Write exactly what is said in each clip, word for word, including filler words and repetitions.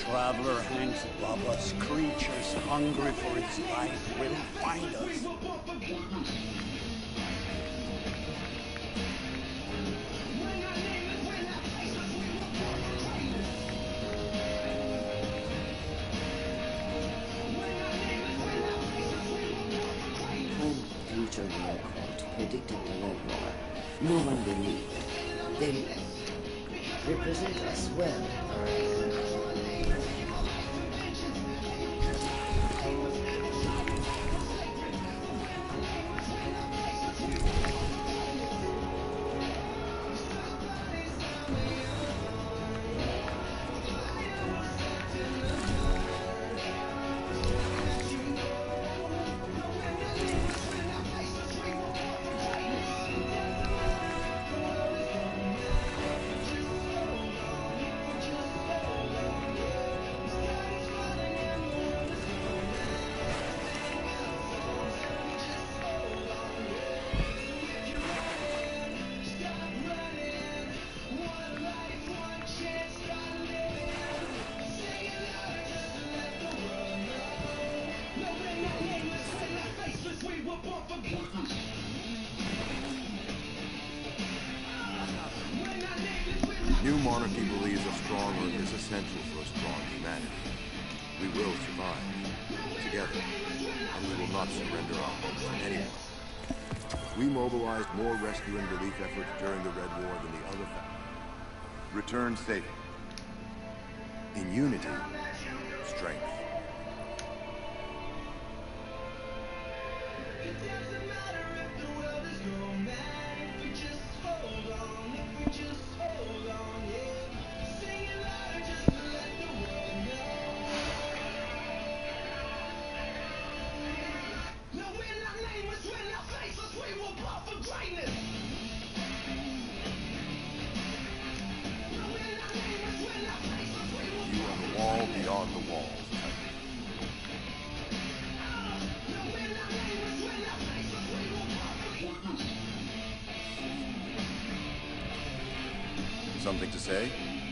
traveler hangs above us. Creatures hungry for its light will find us. Future War predicted the Red War. No one believed. They represent us well. New monarchy believes a strong earth is essential for a strong humanity. We will survive together, and we will not surrender our homes to anyone. We mobilized more rescue and relief efforts during the Red War than the other factions. Return safe. In unity, strength. Beyond the walls. Something to say?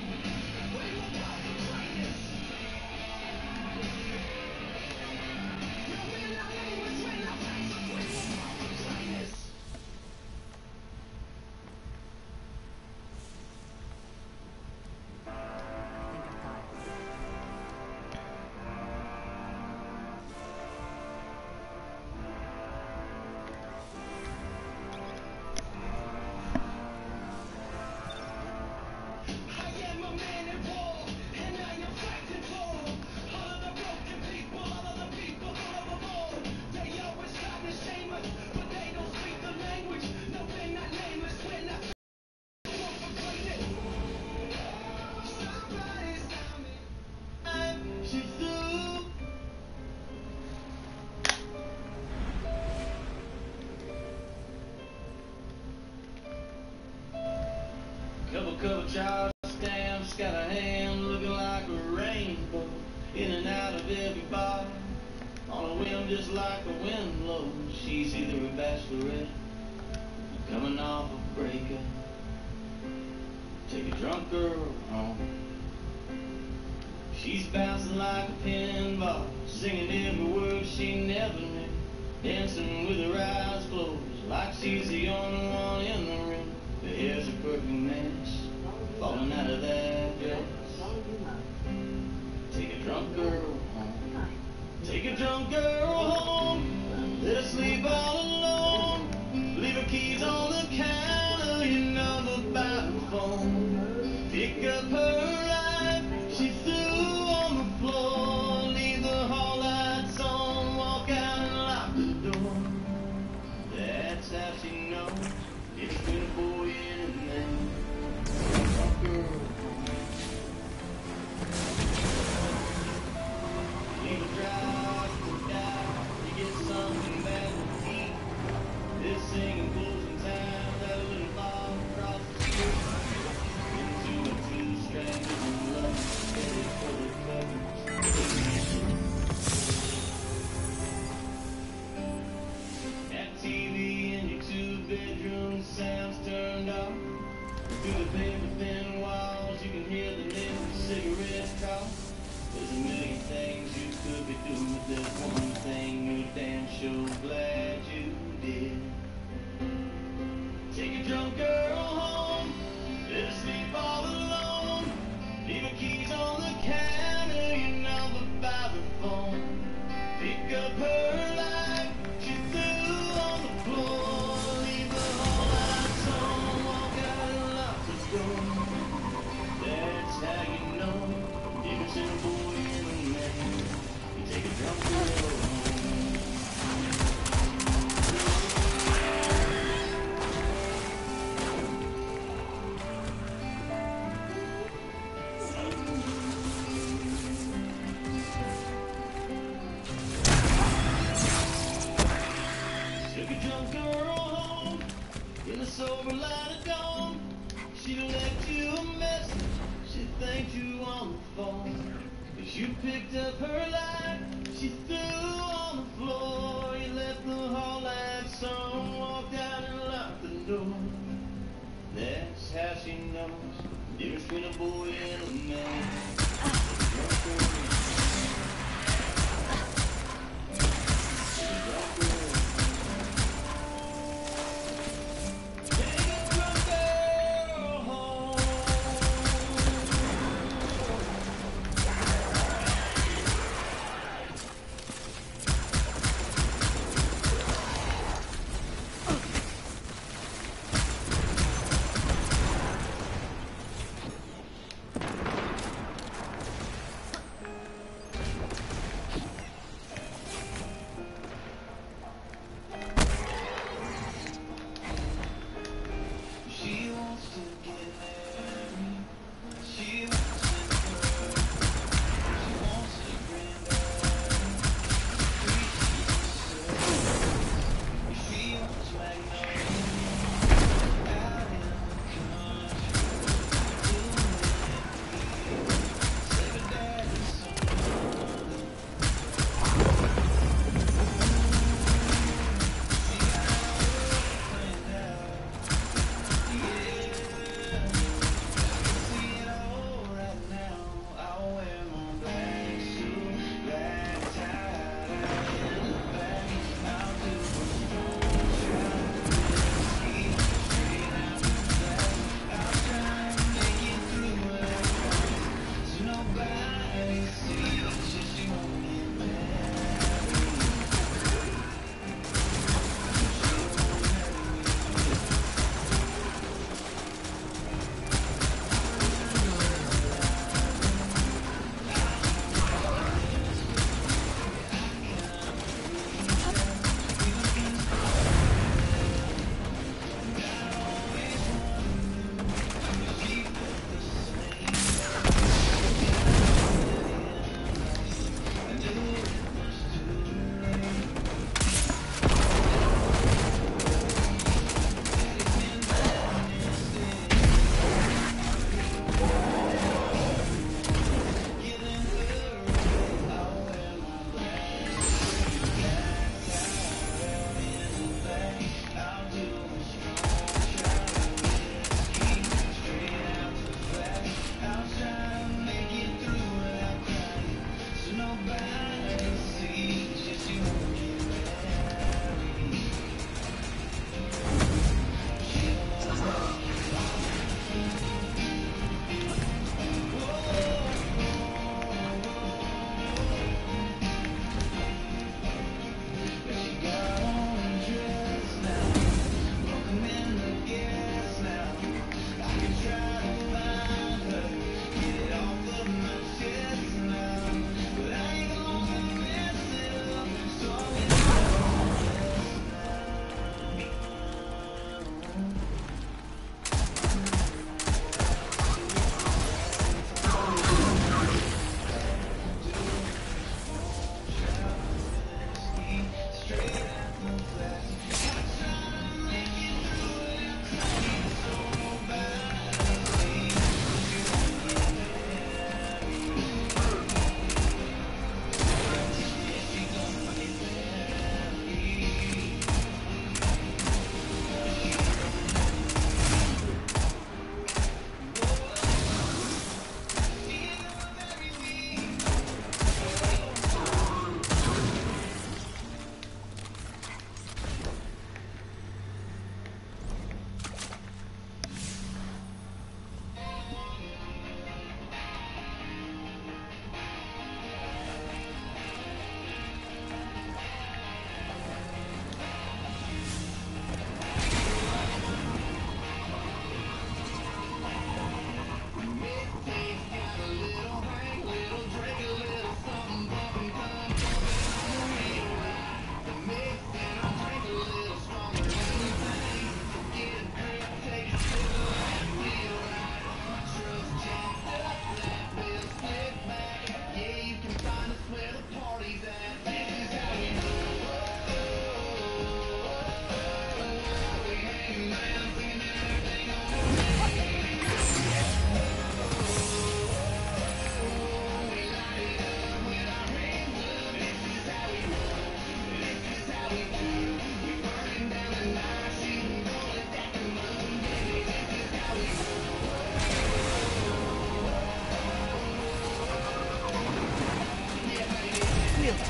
Couple couple charge stamps, got a hand looking like a rainbow, in and out of everybody, on a whim just like a wind blows. She's either a bachelorette, or coming off a breakup. Take a drunk girl home. She's bouncing like a pinball, singing every word she never knew, dancing with her eyes closed, like she's the only one in the room. Her hair's a perfect mess, falling out of that dress. Take a drunk girl home. Take a drunk girl home. Let her sleep all alone. Leave her keys on the counter, your number by the phone. Pick up her life, she threw on the floor. Leave the hall lights on, walk out and lock the door. That's how she knows. If sober light of dawn. She left you a message, she thanked you on the phone. As you picked up her light, she threw on the floor. You left the hall lights on, walked out and locked the door. That's how she knows the difference between a boy and a man.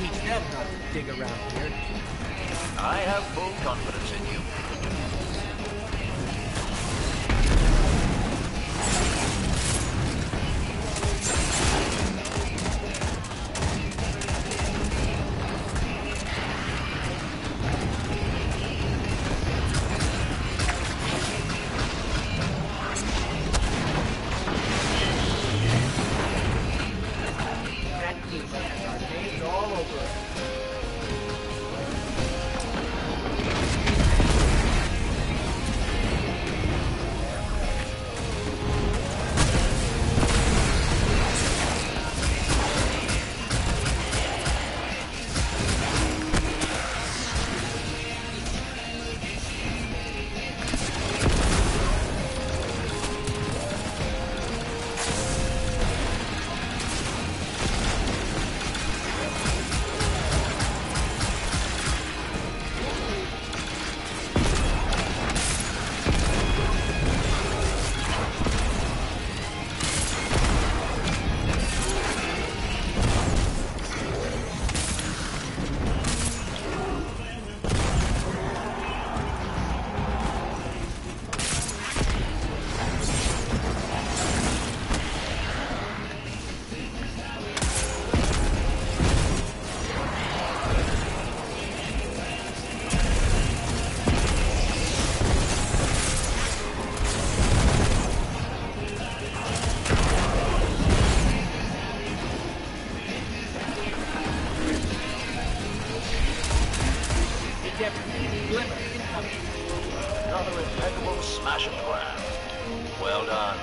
teach them how to dig around here. I have full confidence in you. Another impeccable smash and grab. Well done.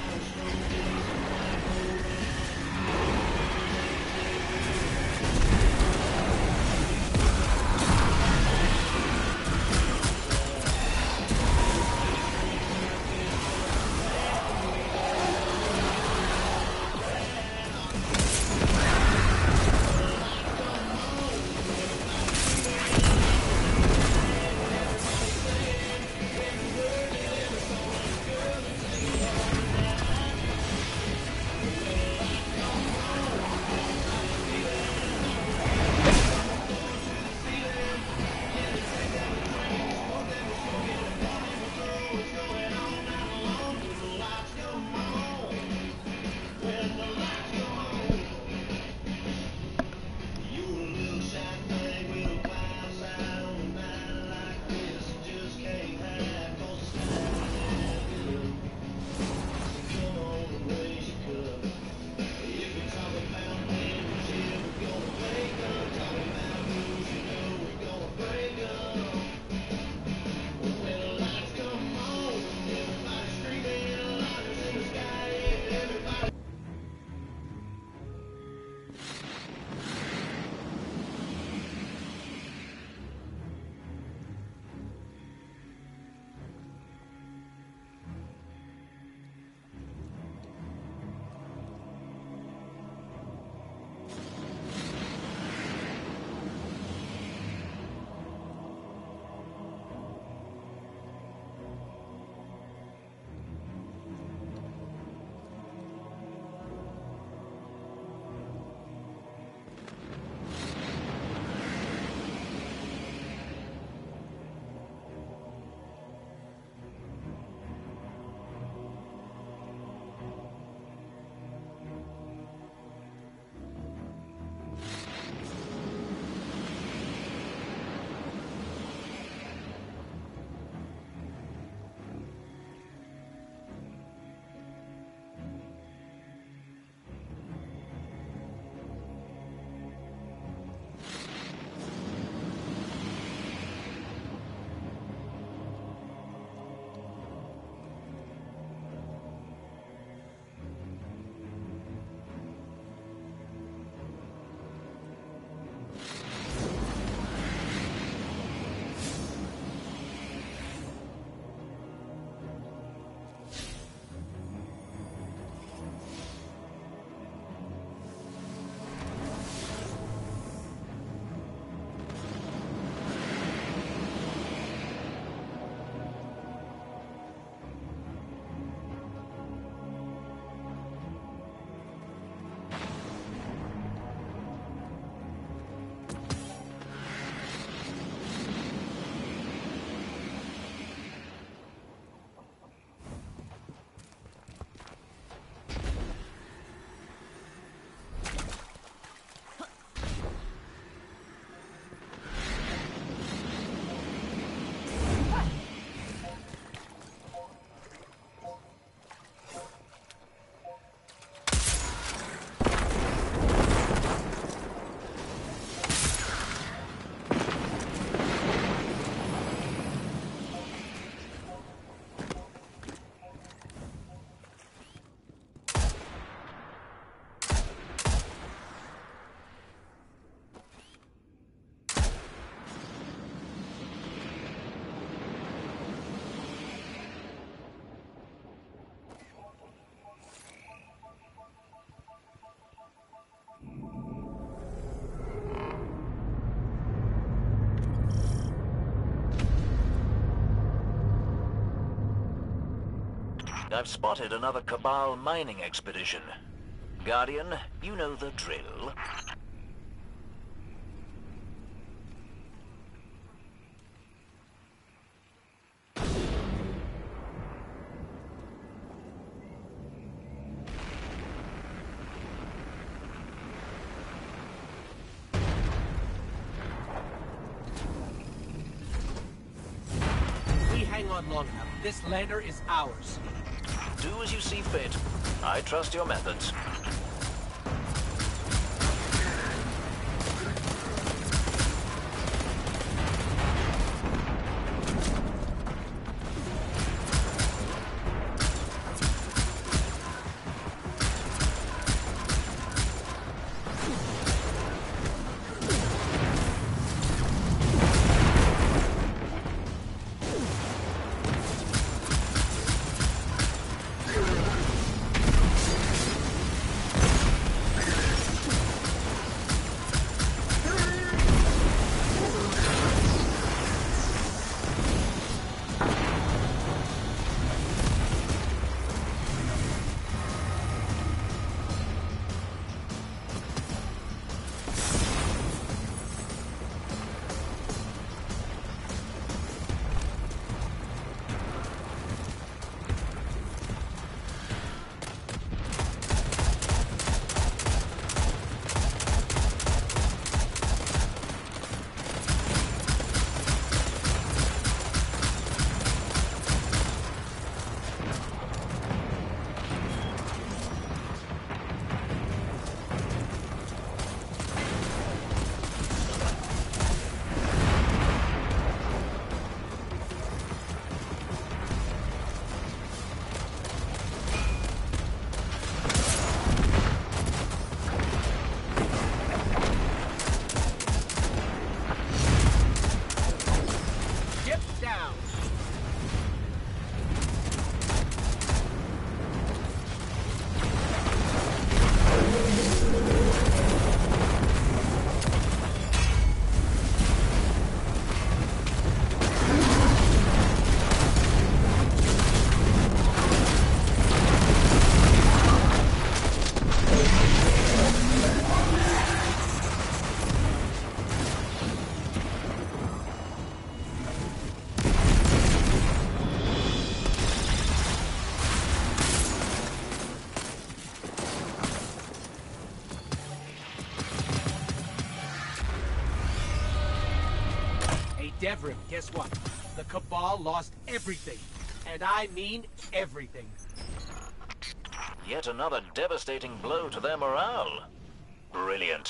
I've spotted another Cabal mining expedition. Guardian, you know the drill. We hang on long enough. This lander is ours. Do as you see fit. I trust your methods. Devrim, guess what? The Cabal lost everything. And I mean everything. Yet another devastating blow to their morale. Brilliant.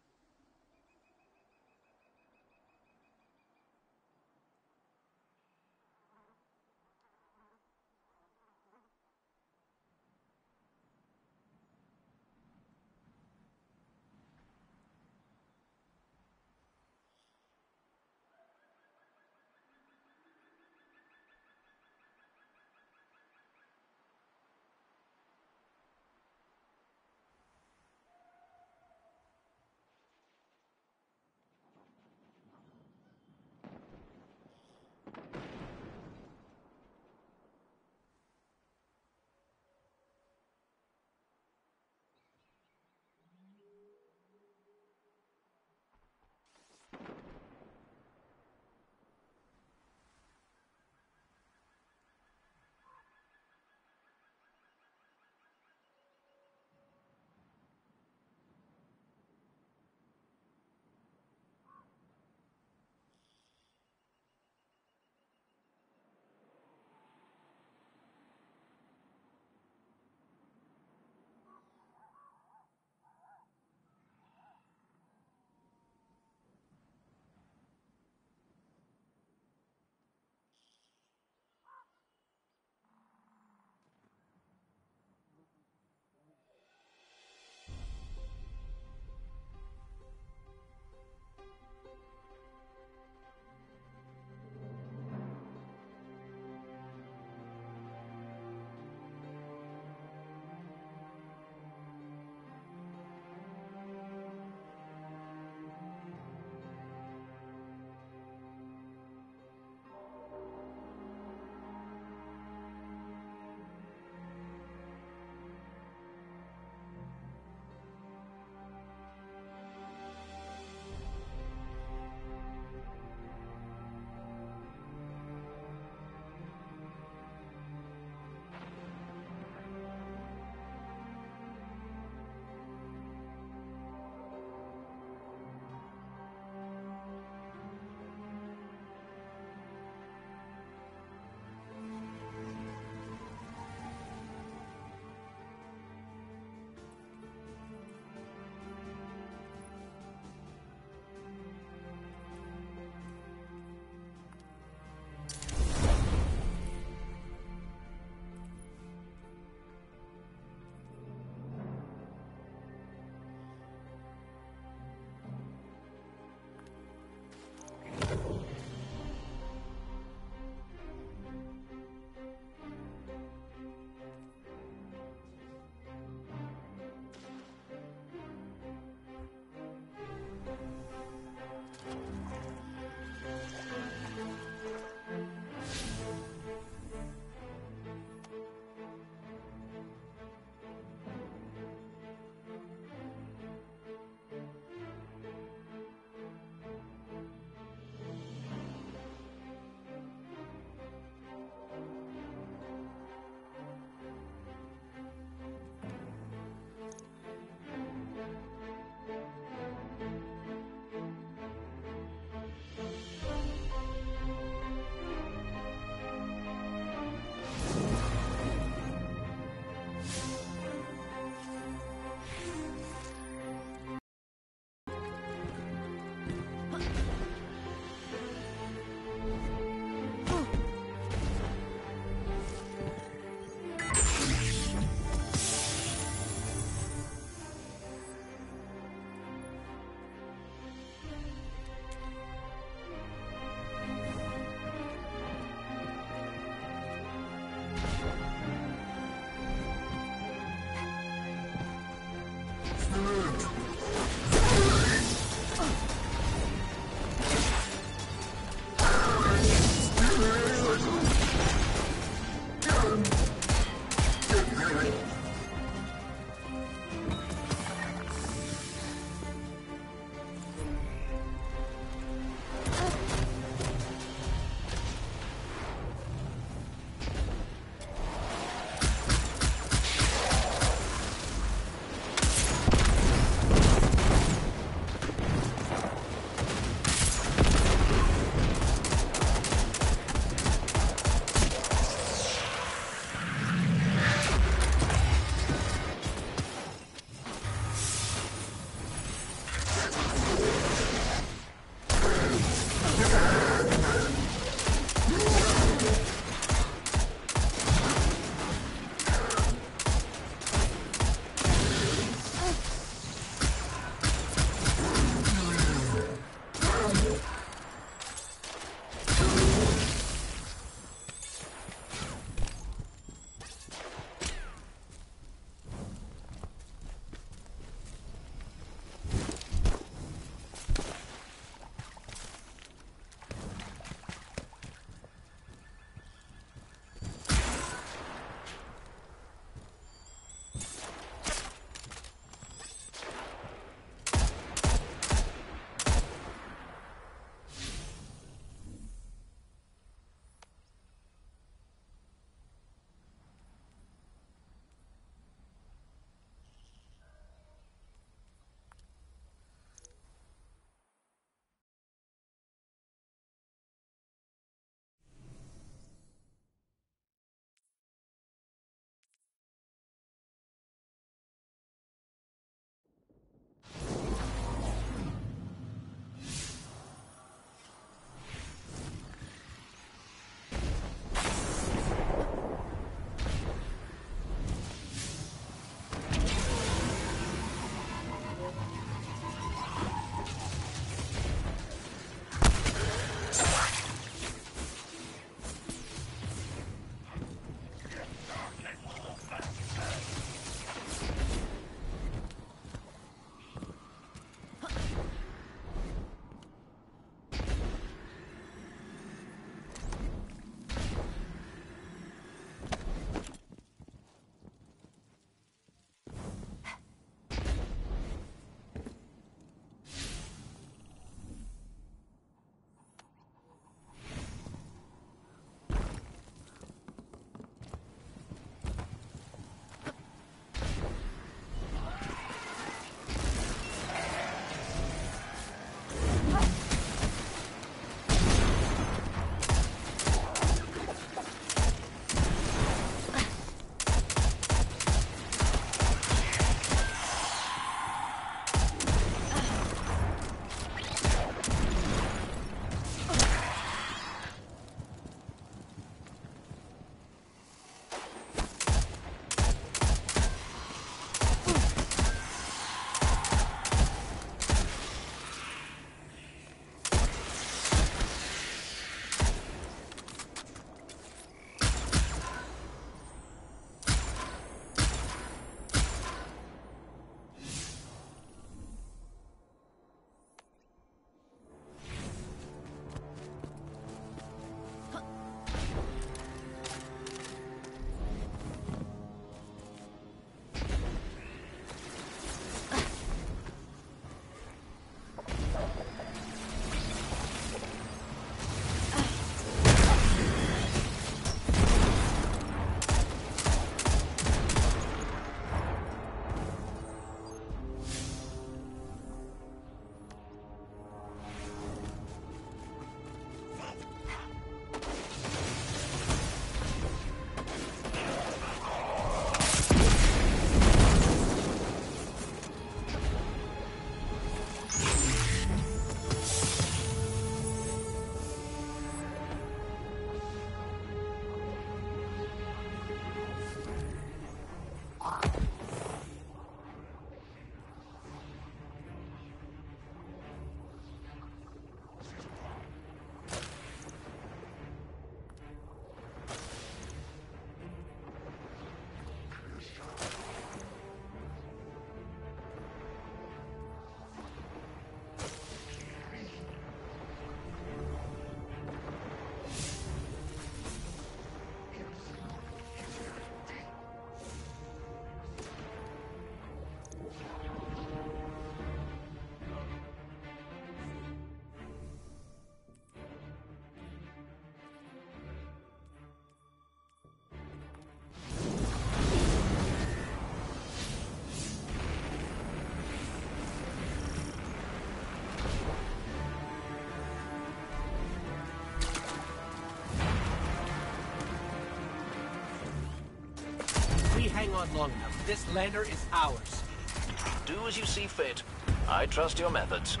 on long enough. This lander is ours. Do as you see fit. I trust your methods.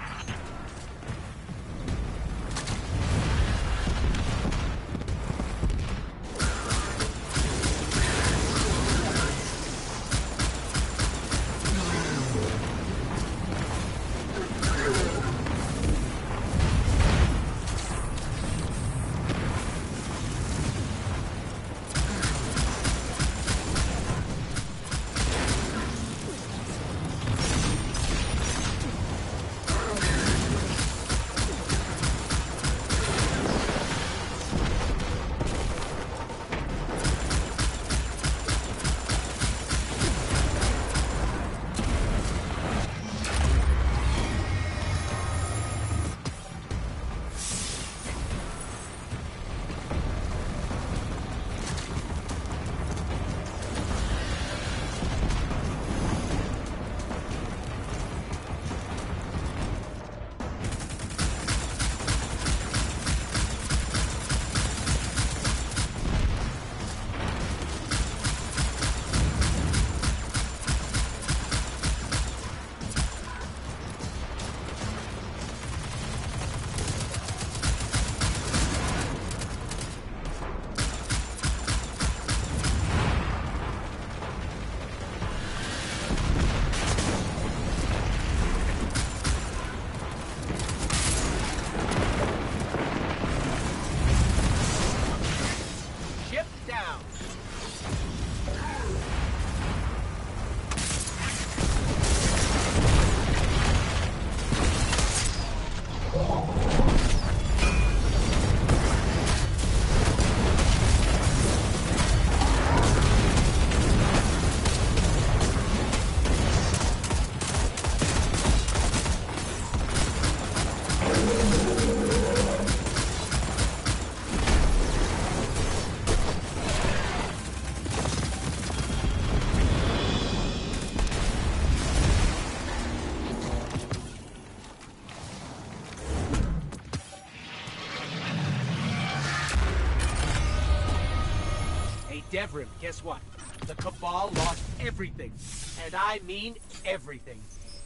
Devrim, guess what? The Cabal lost everything. And I mean everything.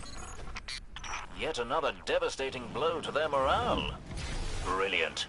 Yet another devastating blow to their morale. Brilliant.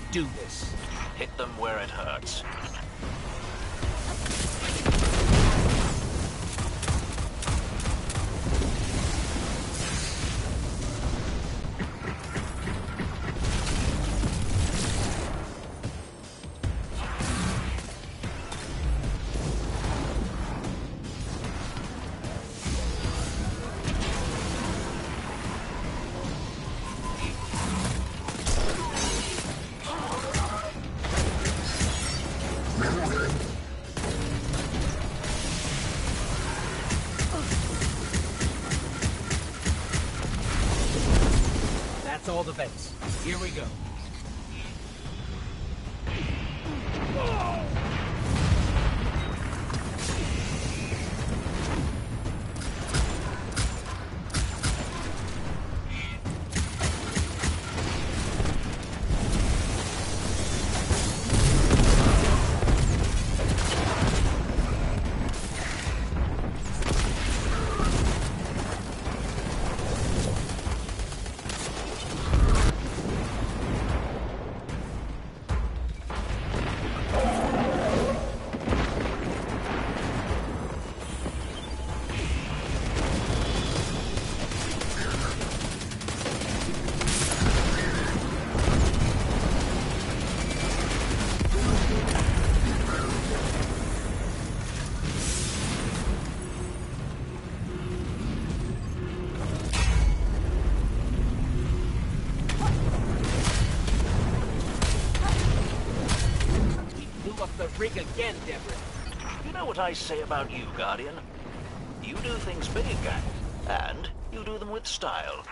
do this. Hit them where it hurts. That's all the vents. Here we go. The rig again, Deborah. You know what I say about you, Guardian? You do things big, and you do them with style.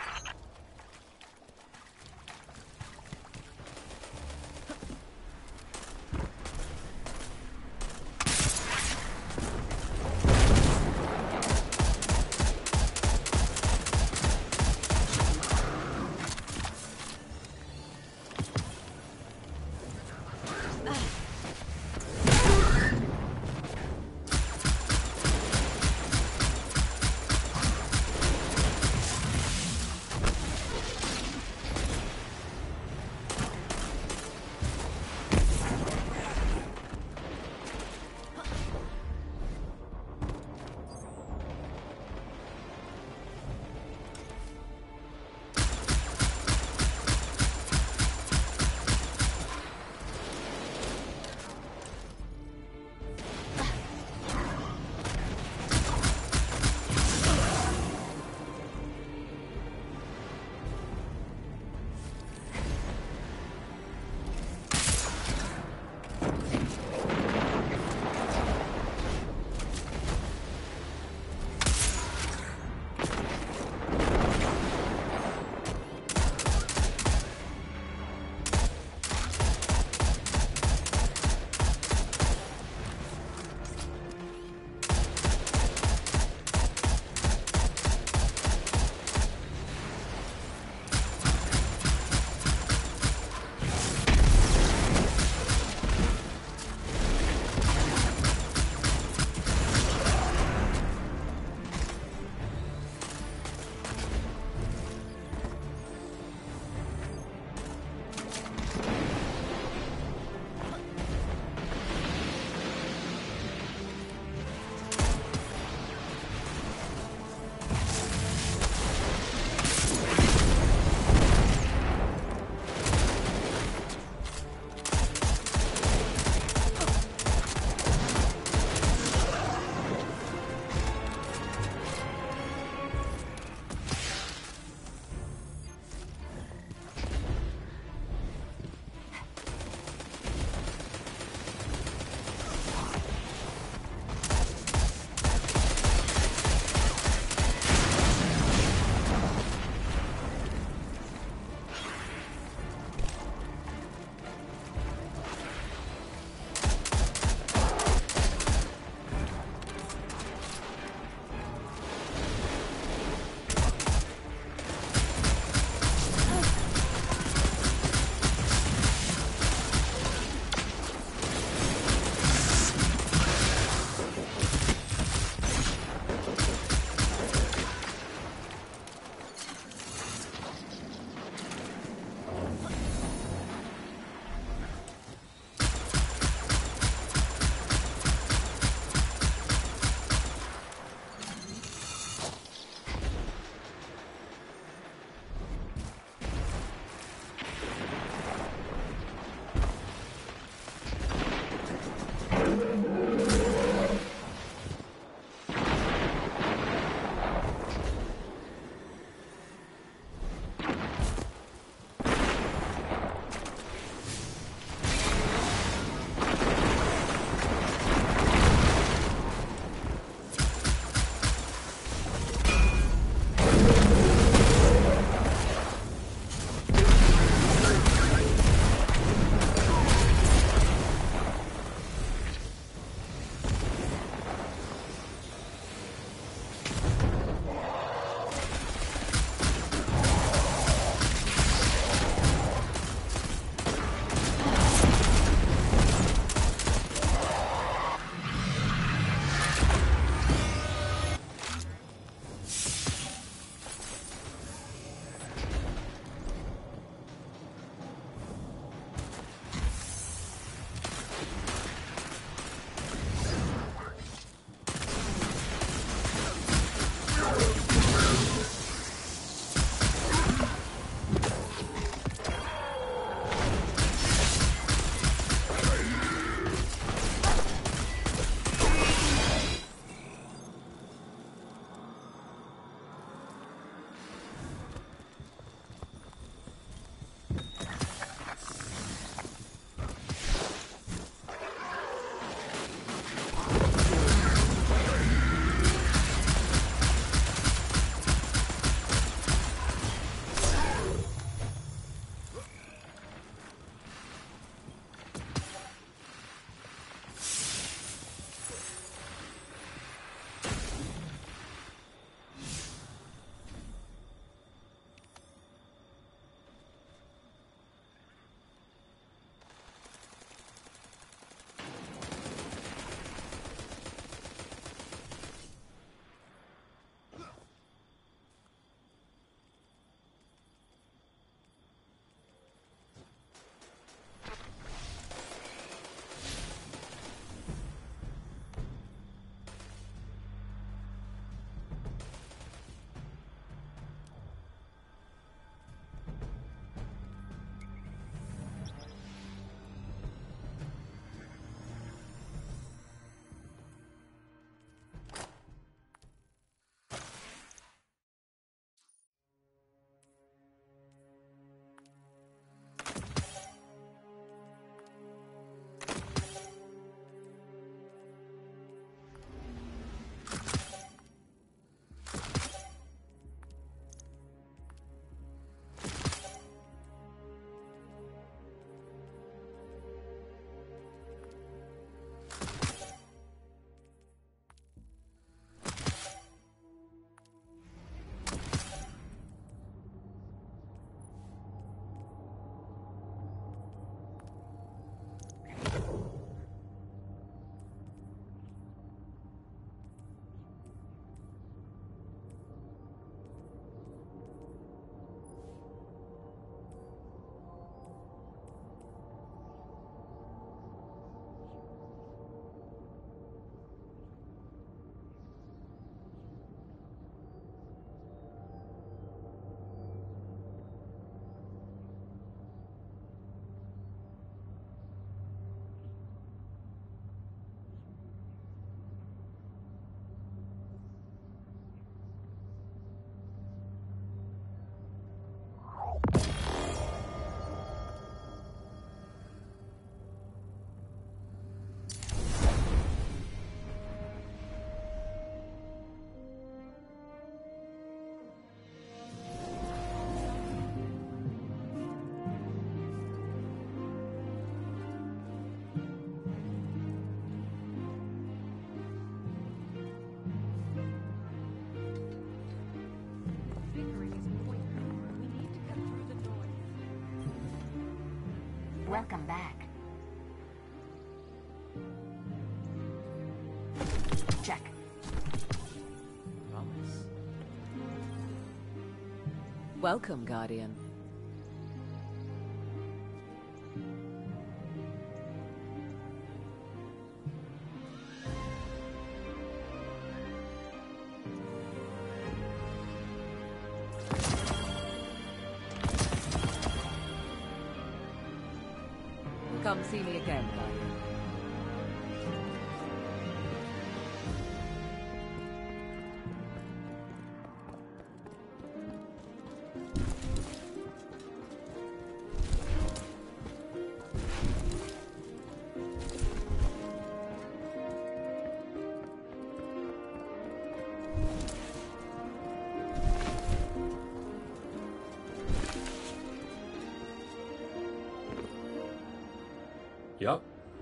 Welcome back. Check. Promise. Welcome, Guardian. Come see me again, Guardian. Yup.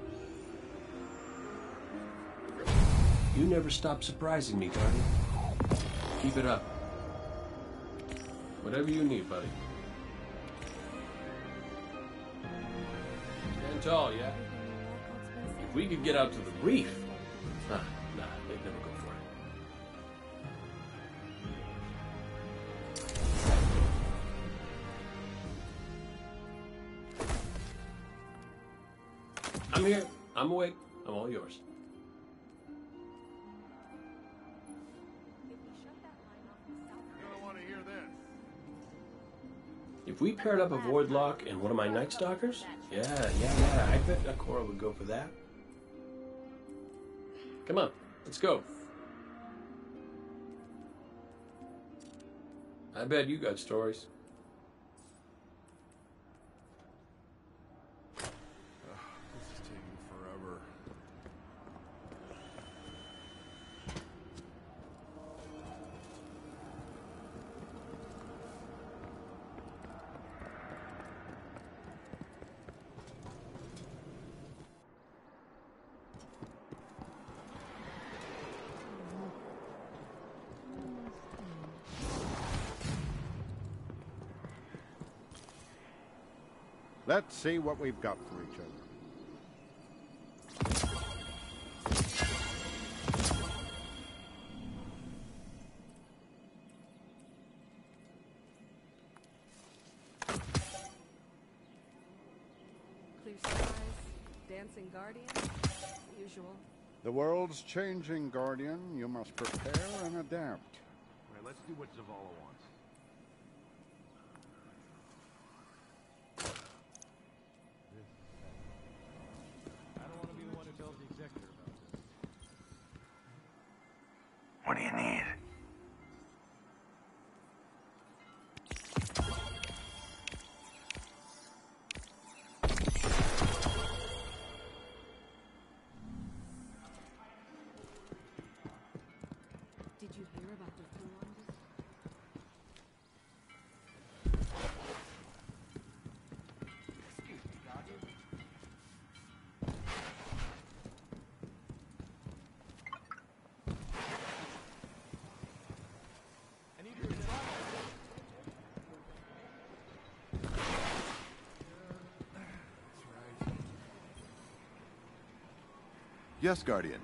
You never stop surprising me, Guardian. Keep it up. Whatever you need, buddy. Stand tall, yeah? If we could get out to the reef... Nah, nah, they'd never go for it. I'm here. I'm awake. I'm all yours. If we paired up a Voidlock and one of my Night Stalkers, yeah, yeah, yeah, I bet Ikora would go for that. Come on, let's go. I bet you got stories. Let's see what we've got for each other. Clear skies, dancing Guardian, usual. The world's changing, Guardian. You must prepare and adapt. All right, let's do what Zavala wants. What do you need? Did you hear about the Thruwanders? Excuse me, Guardian. I need your advice. That's right. Yes, Guardian.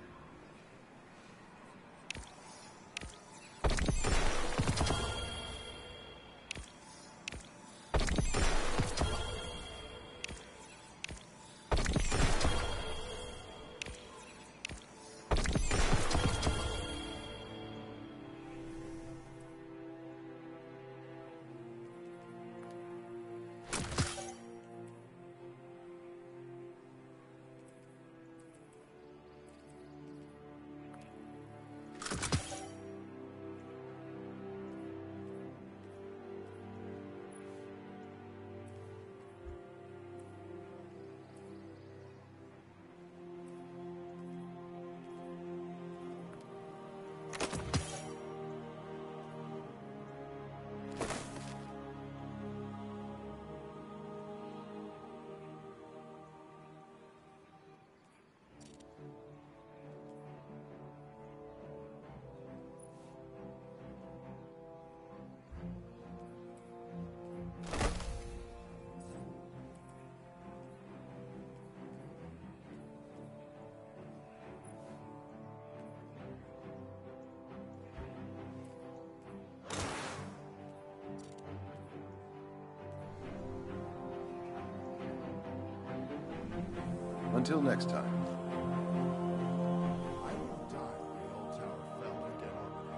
Until next time. I would have died when the old tower fell to dead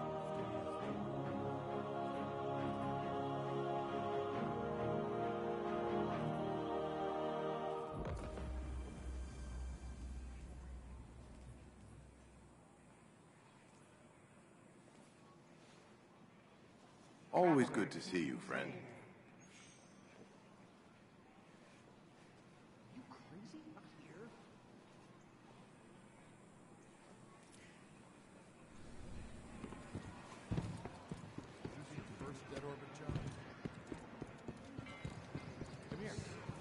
Always good to see you, friend. first dead orbit job. Come here.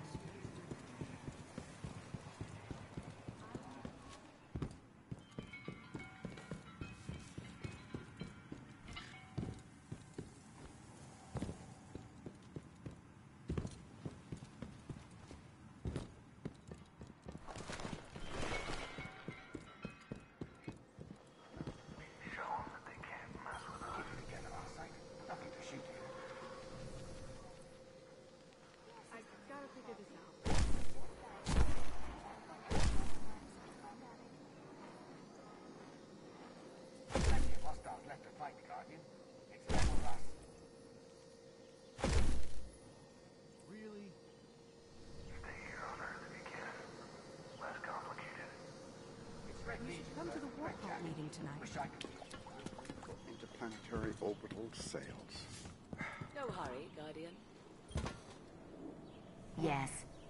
I gotta figure this out. Hostiles left to fight, Guardian. It's them or us. Really? Stay here on Earth if you can. Less complicated. It's Red You Legion. should come to the Warpath meeting tonight. Wish I could. Interplanetary orbital sales. No hurry, Guardian. Yes.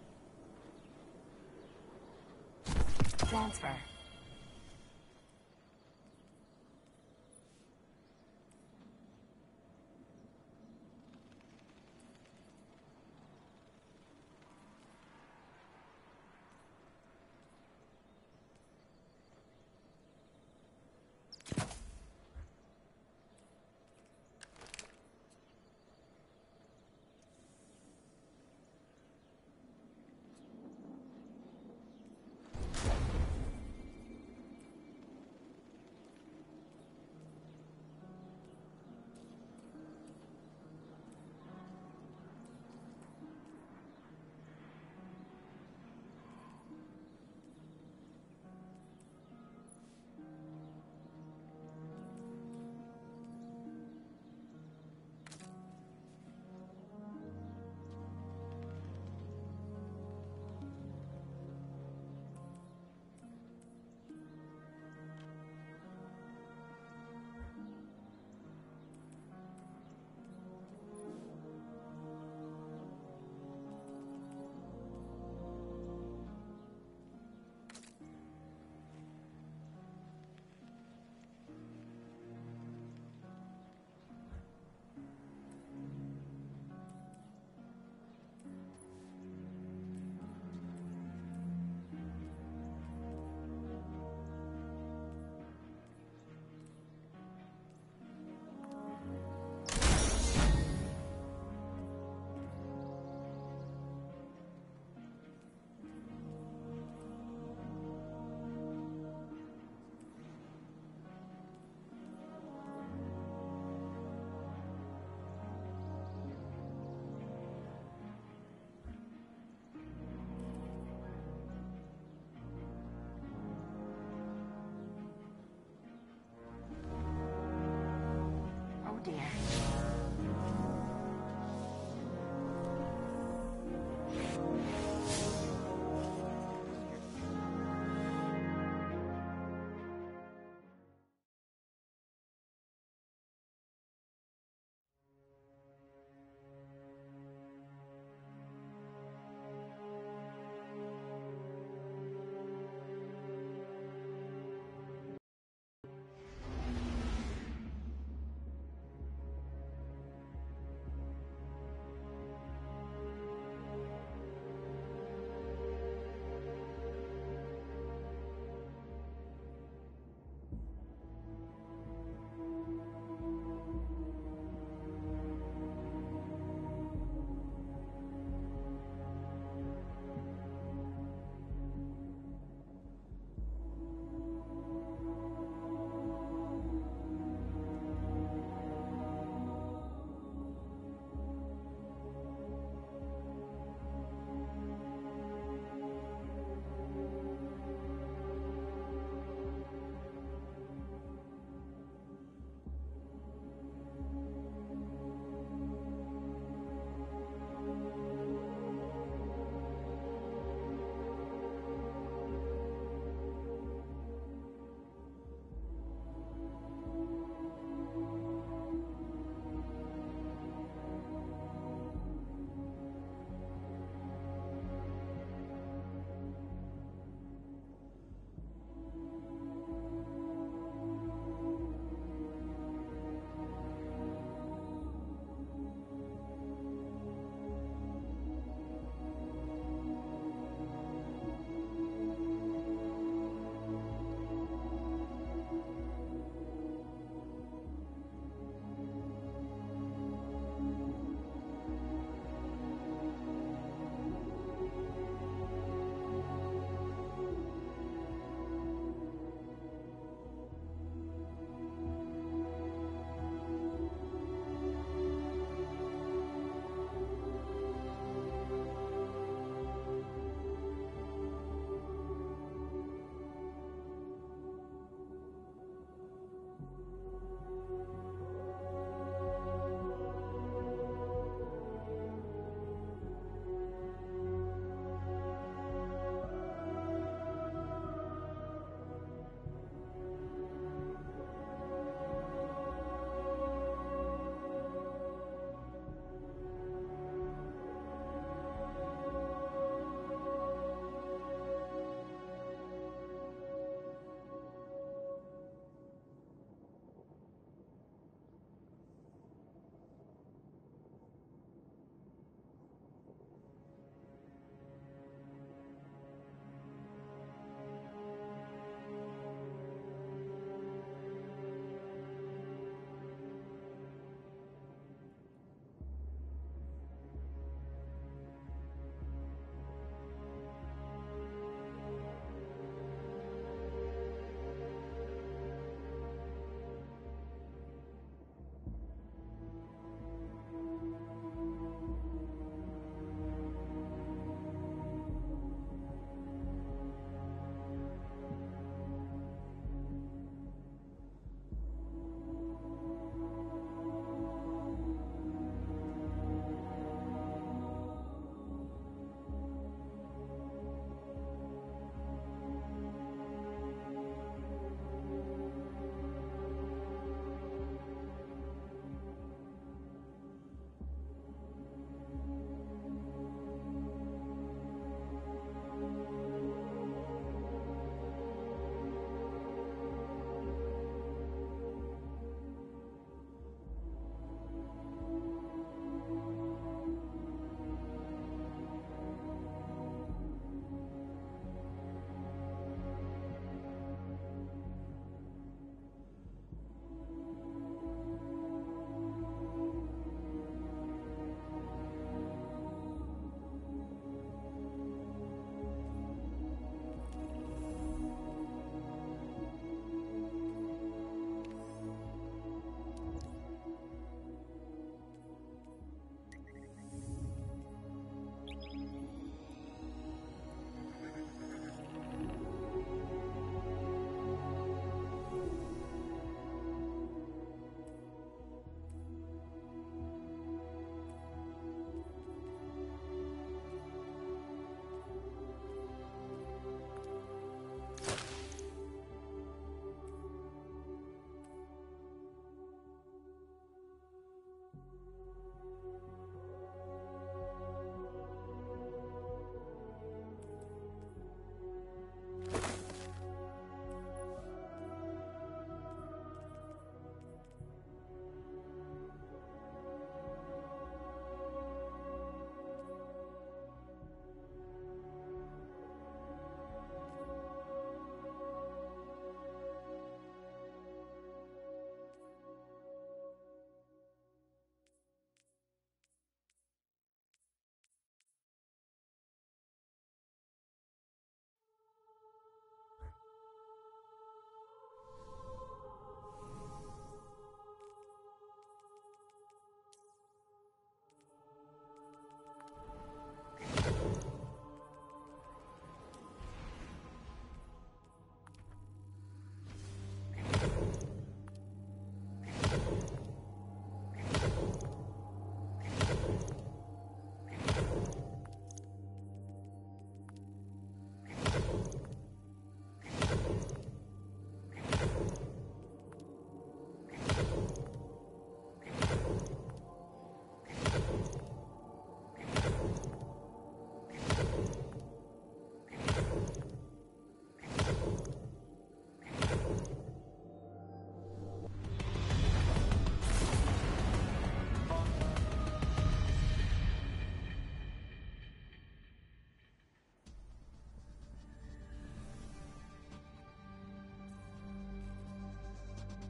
Transfer.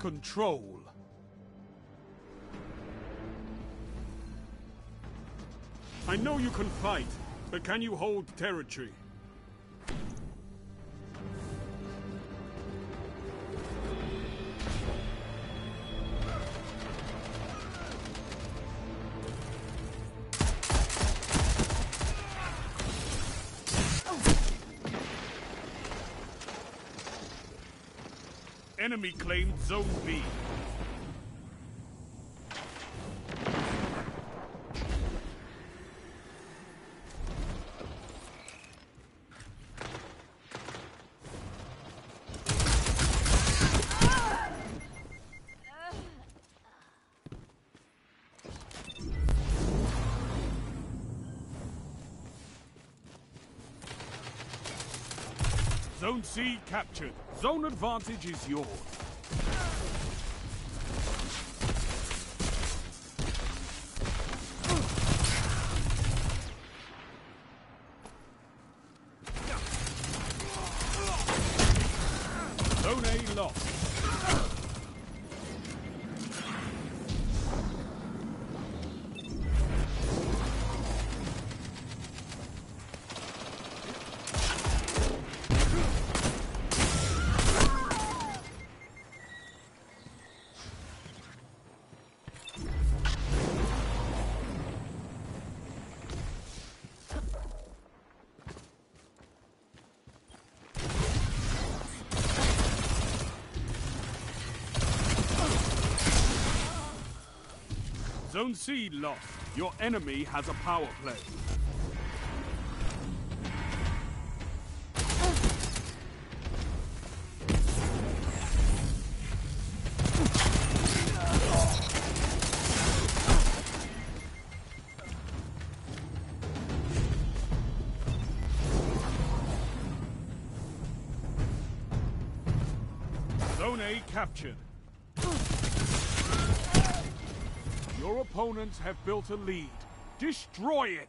control. I know you can fight, but can you hold territory? Enemy claimed Zone B. Zone C captured. Zone advantage is yours. Zone A lost. Zone C lost. Your enemy has a power play. Zone A captured. Your opponents have built a lead. Destroy it!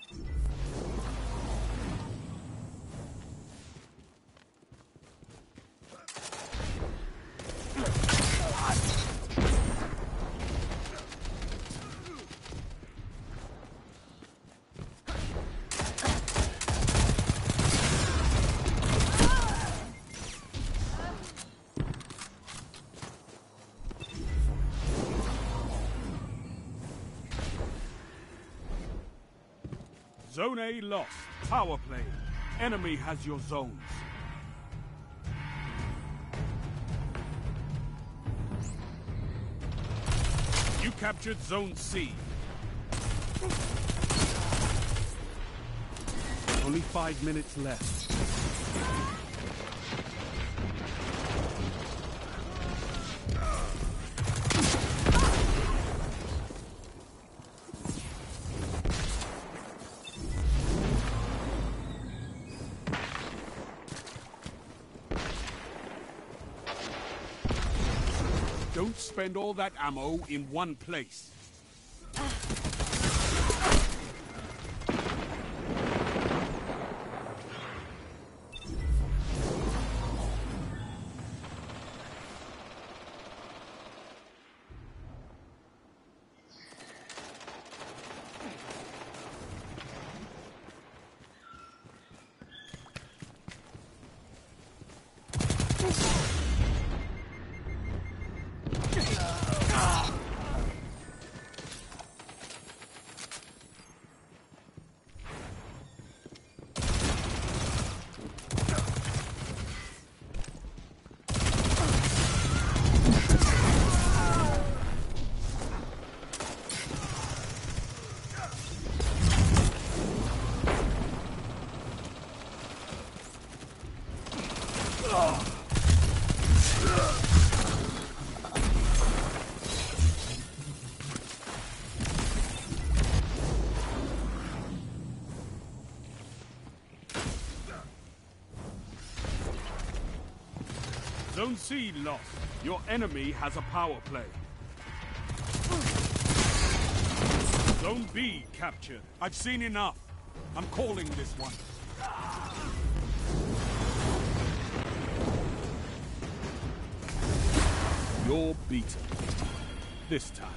Zone A lost. Power play. Enemy has your zones. You captured Zone C. Only five minutes left. Don't spend all that ammo in one place. Zone C lost. Your enemy has a power play. Zone B captured. I've seen enough. I'm calling this one. You're beaten. This time.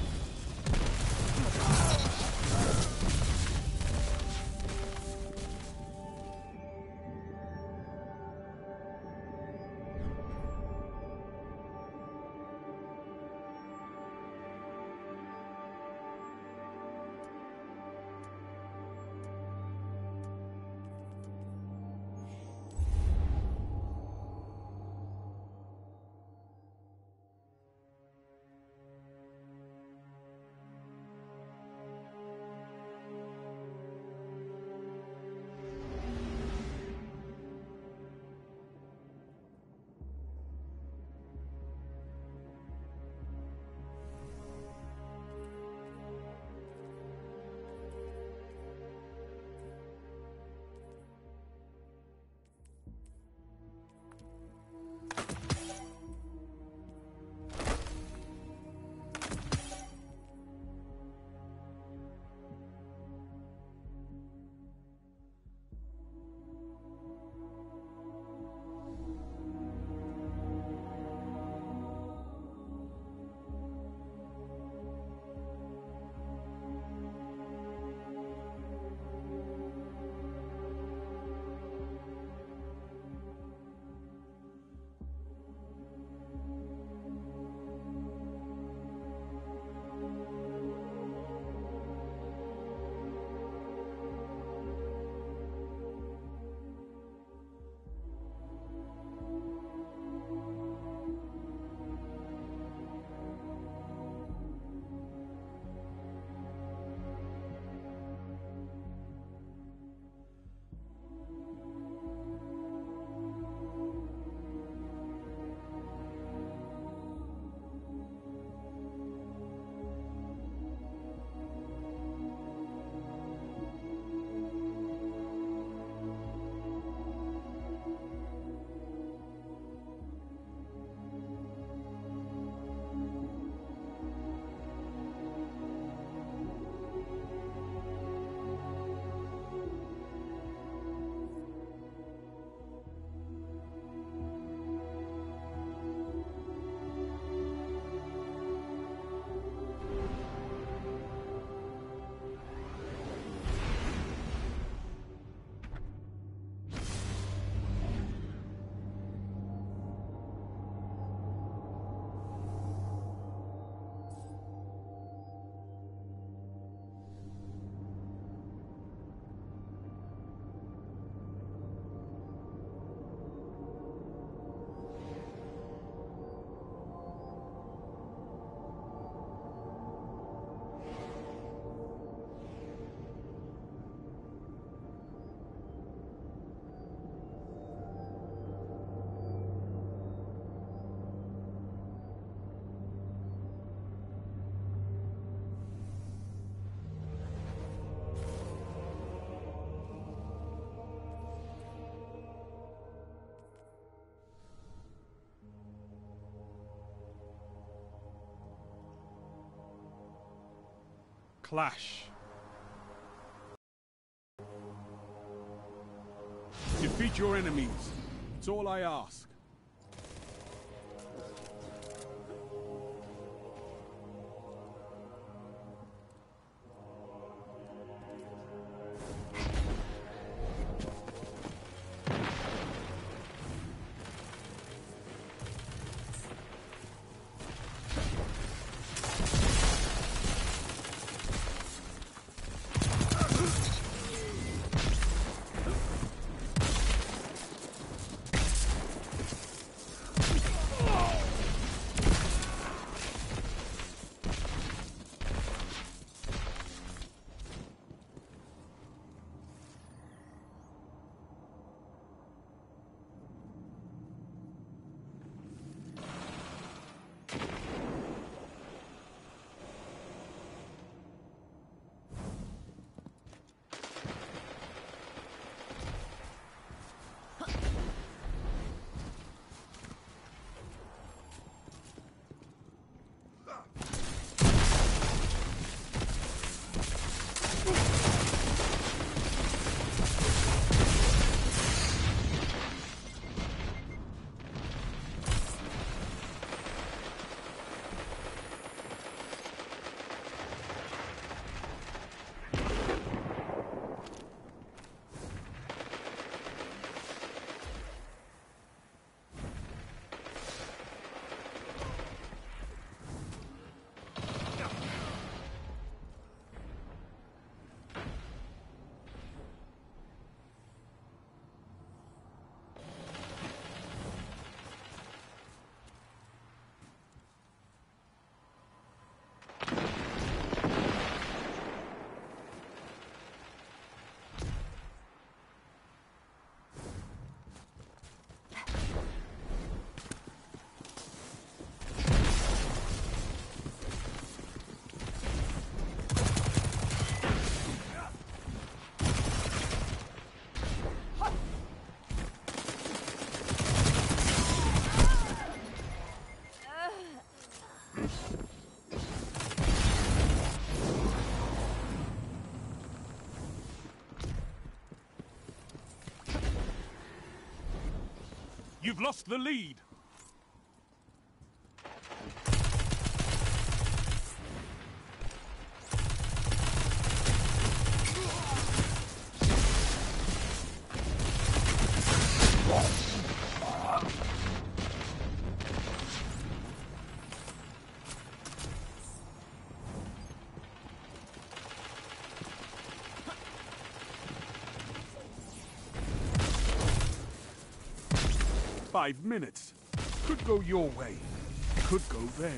Clash. Defeat your enemies. It's all I ask. You've lost the lead. Five minutes. Could go your way. Could go theirs.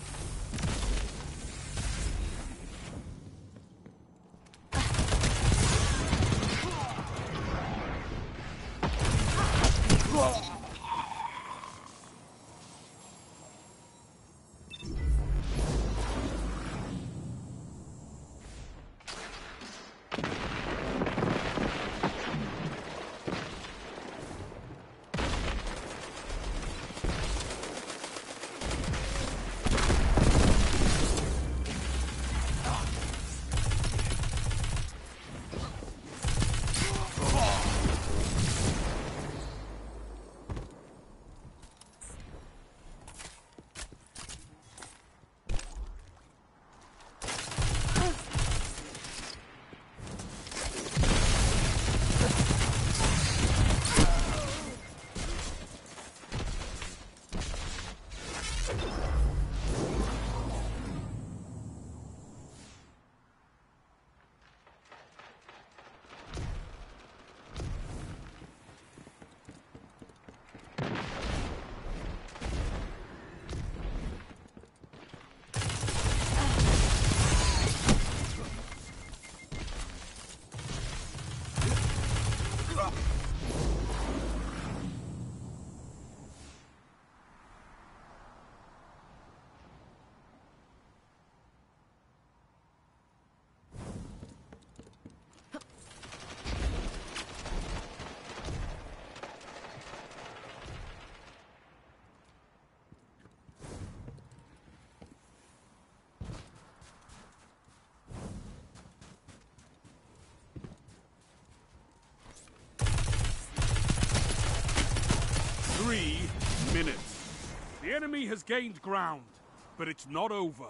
Three minutes. The enemy has gained ground, but it's not over.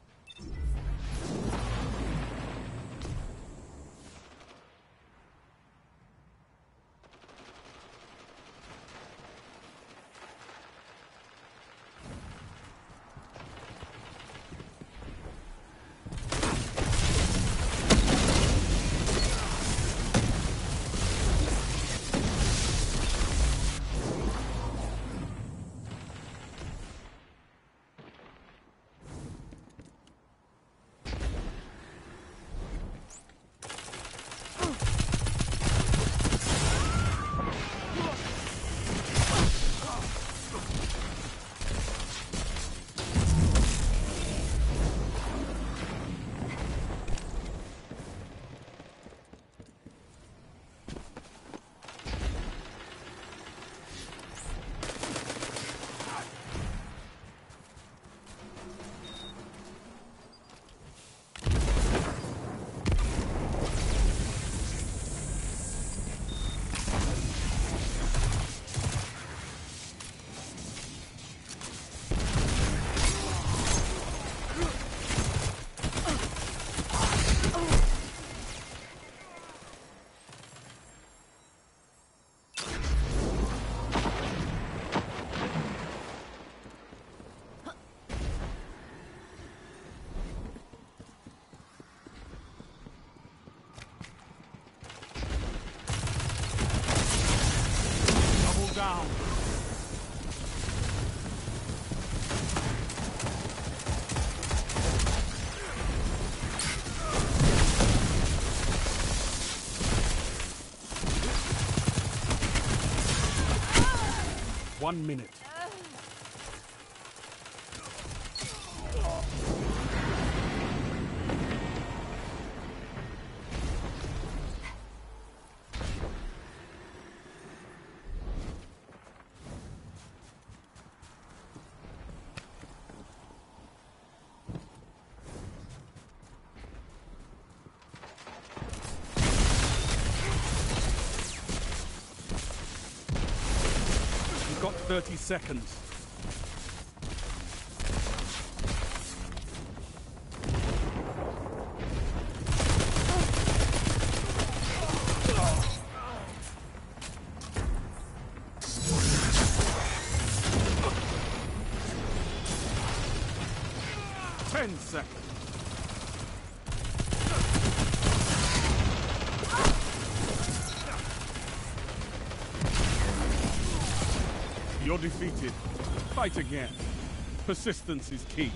Down. One minute. thirty seconds. Ten seconds. You're defeated. Fight again. Persistence is key.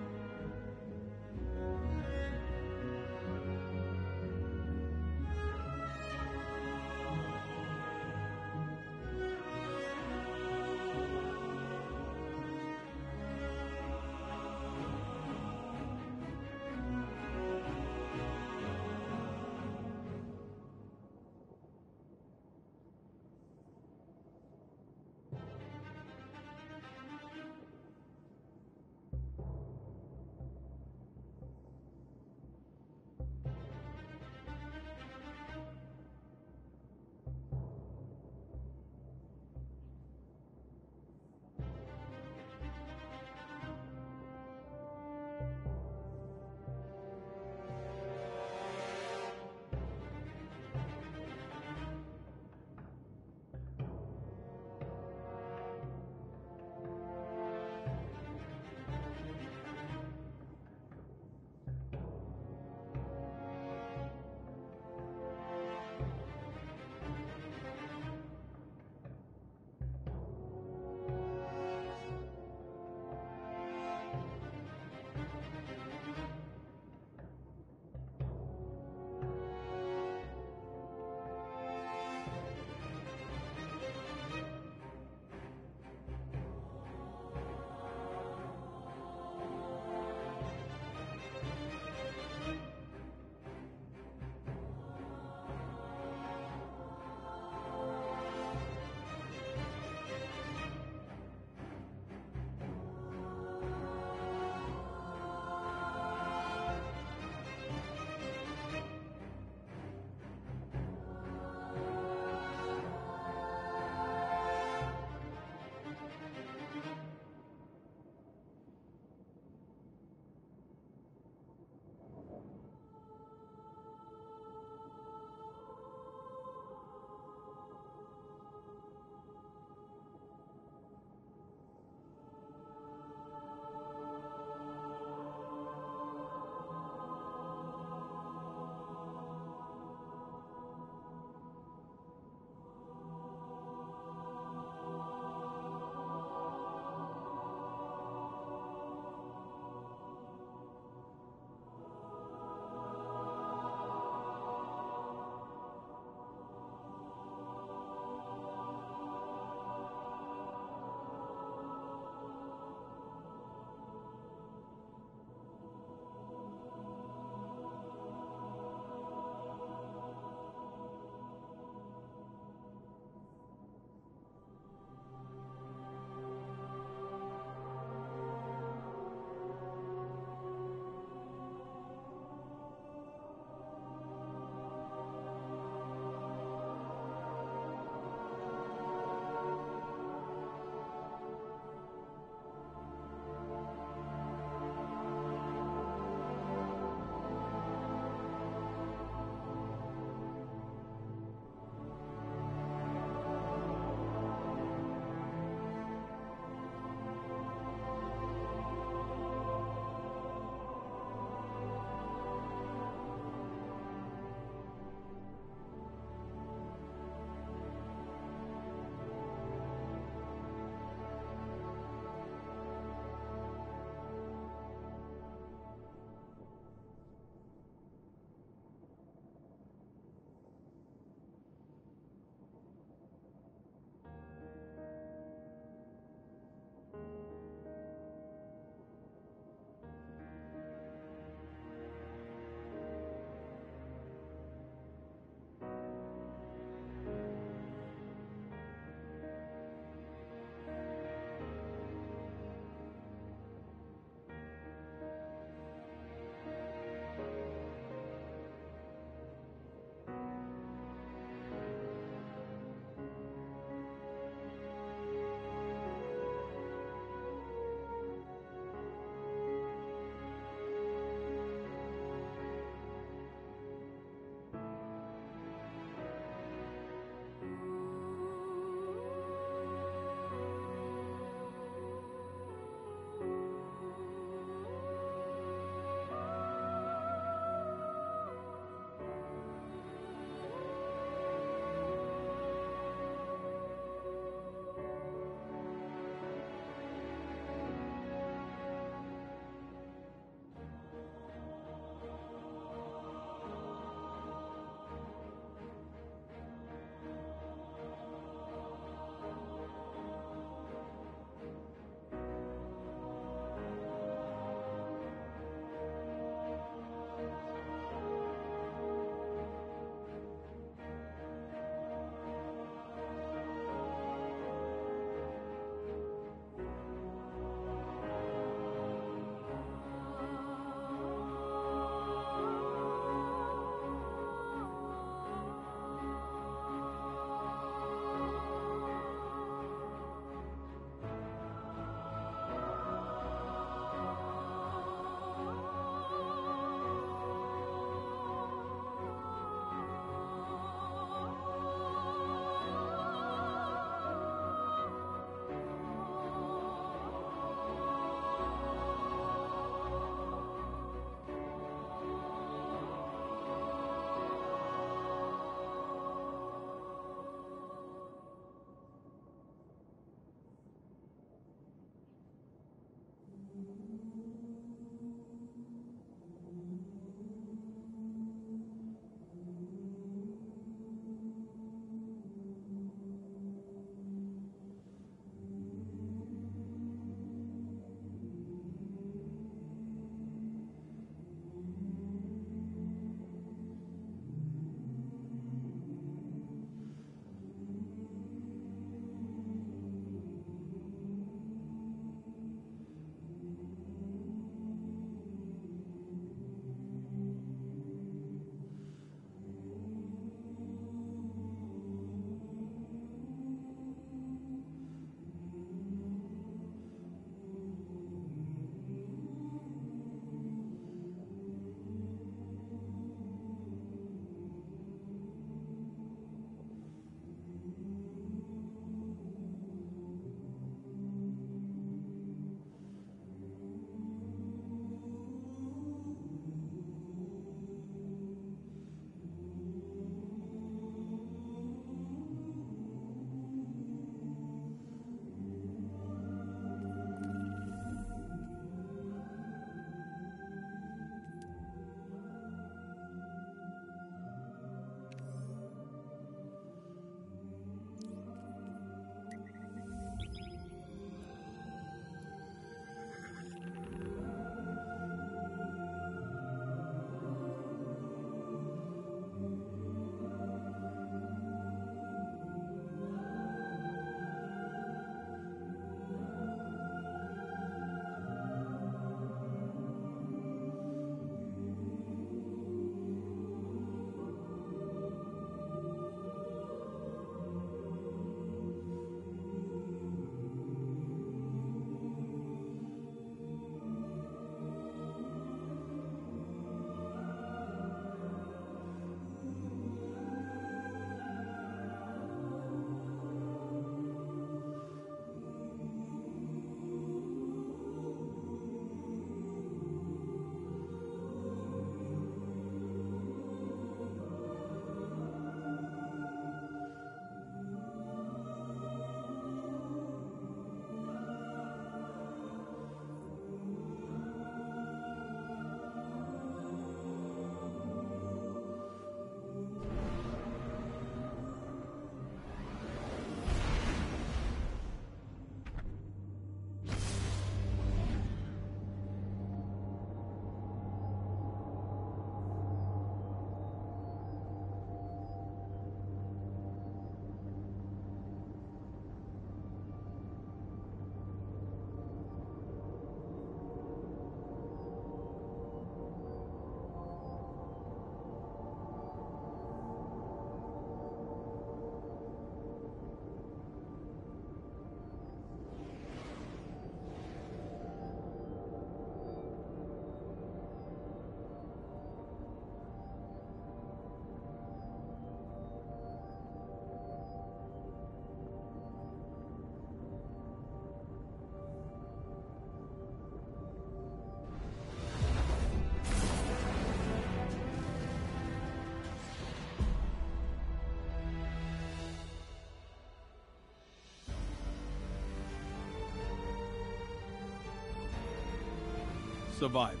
survival.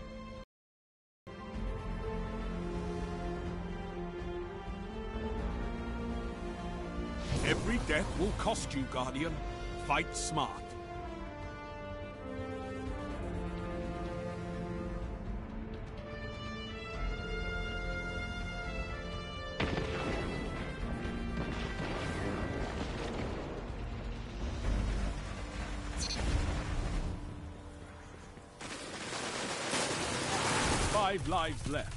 Every death will cost you, Guardian. Fight smart. Five lives left.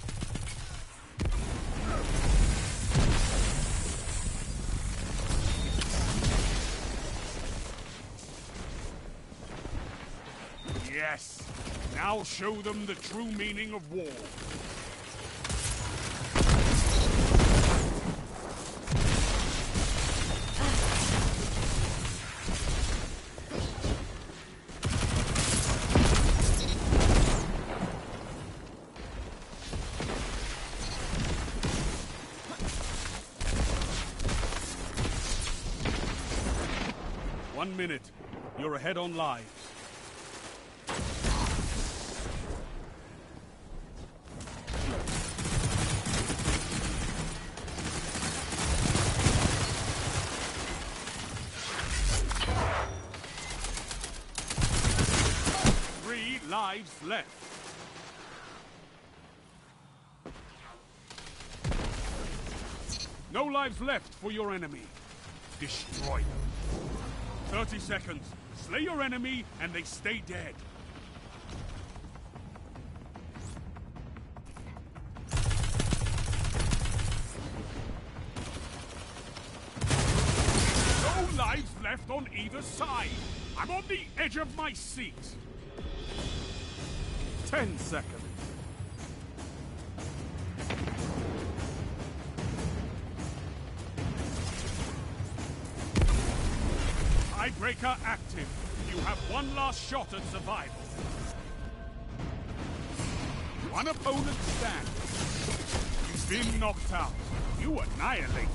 Yes. Now show them the true meaning of war. One minute. You're ahead on lives. Three lives left. No lives left for your enemy. Destroy them. thirty seconds. Slay your enemy and they stay dead. No lives left on either side. I'm on the edge of my seat. Ten seconds. Tiebreaker active. You have one last shot at survival. One opponent stands. You've been knocked out. You annihilated.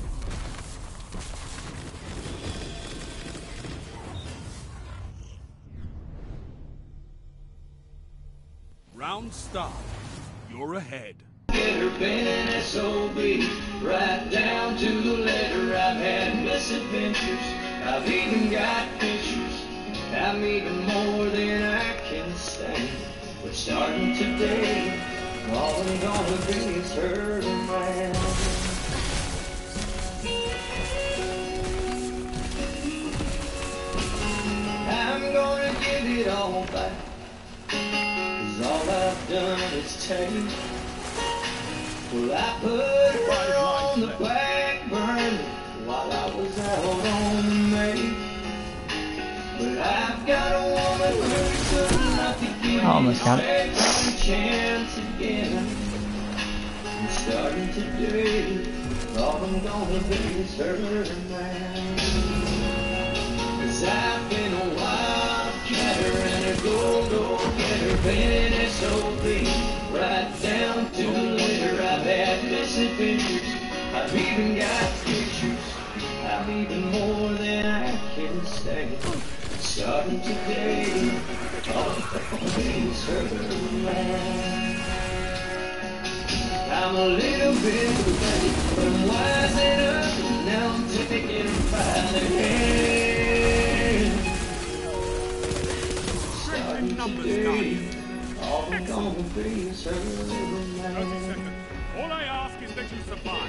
Round start. You're ahead. Never been an S O B, right down to the letter. I've had misadventures, I've even got pictures. I'm even more than I can stand. But starting today, all I'm gonna do is hurt around. I'm gonna give it all back, 'cause all I've done is take. Well, I put her on the back burner while I was out on the main. But I've got a woman who's good enough to give me a second chance again. And starting today, all I'm gonna do is hurt her now. 'Cause I've been a wildcatter and a go-go-getter, been an S O B, right down to the litter. I've had misadventures, I've even got pictures. I'm even more than I can stand. Starting today, all things hurt around. I'm a little bit late, but I'm wising up. Now I'm taking it by the hand. Starting today, all I'm gonna be is hurt around. All I ask is that you survive.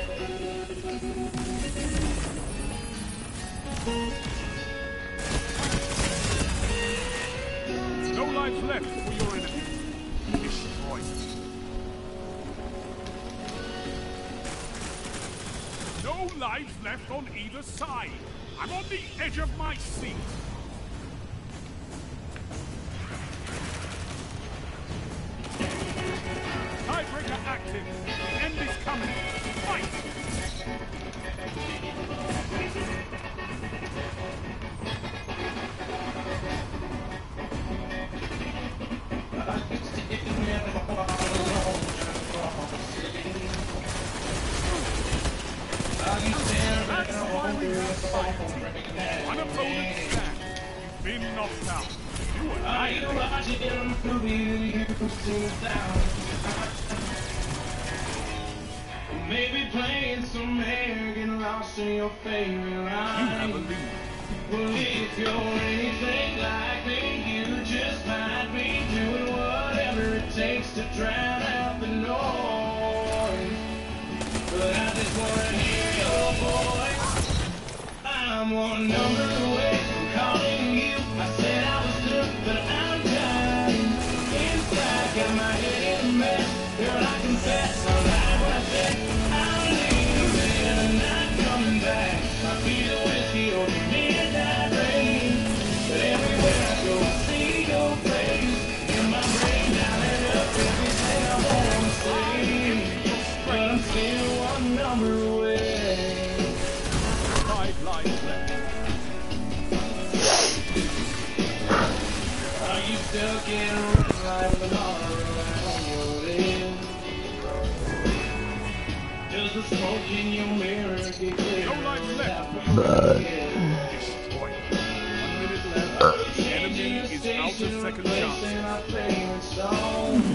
No lives left for your enemy. Destroy it. No lives left on either side. I'm on the edge of my seat. Tiebreaker active. The end is coming. Fight! One opponent stands. You've been knocked out. You are Maybe playing some air, getting lost in your favorite line. Well, if you're anything like me, you just might be doing whatever it takes to drown out the noise. But I just wanna hear your voice. I'm one number away from calling you. I said I was through, but I'm dying. Inside, got my head in a mess. Girl, I confess, I lied when I said I'm leaving and not coming back. I feel the whiskey or the midnight rain. But everywhere I go, I see your face. In my brain, I let up everything I want to say. But I'm still one number away. Five lives left. Are you stuck in a room like the horror around your head? Does the smoke in your mirror get clear? No lives left. Destroy. One minute left. The enemy is out of second chance.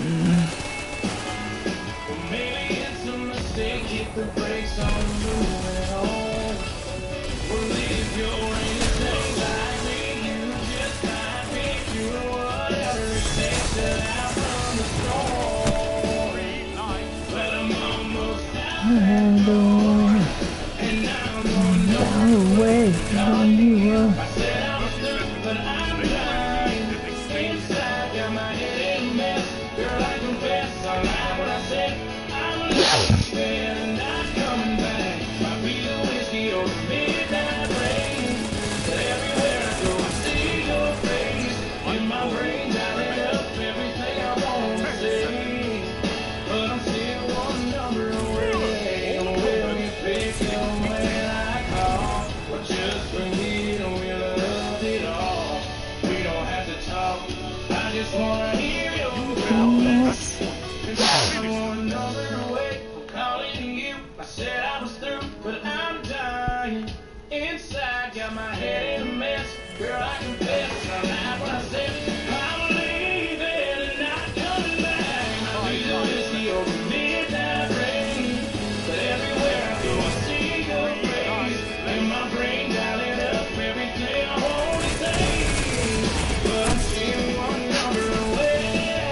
Maybe it's a mistake, hit the brakes on moving on. Well, if you're anything like me, you just might be doing whatever it takes to outrun the storm. But I'm almost out and I'm on no way from you. I said I was through, but I'm dying. Inside, got my head in a mess. Girl, I confess, I lied when I said I'm leaving and not coming back. Might be the whiskey or the midnight rain. But everywhere I go, I see your face. In my brain, I lit up everything I want to say. But I'm still one number away. Will you pick up when I call? Or just forget we loved it all? We don't have to talk. I just wanna hear your voice. I'm one number away from calling you. I said I was through, but I'm dying. Inside, got my head in a mess. Girl, I confess, I lied when I said I'm leaving and not coming back. I'll be the whiskey or the midnight rain. But everywhere I go, I see your face. In my brain, dialing up everything I want to say. But I'm still one number away.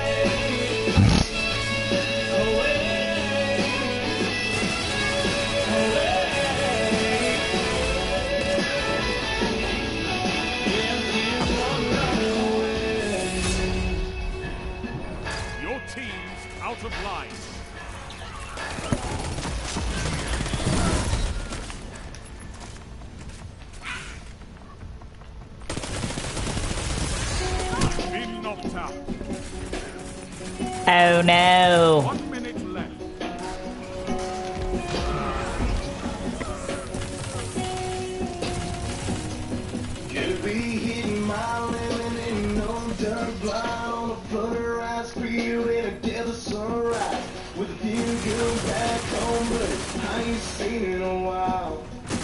Your team's out of line. Been knocked out. Oh no. One minute left. Could be hitting my lemon in no dark blind on a flutter ice grill in a desert sunrise with a few girls back home, but I ain't seen in a while.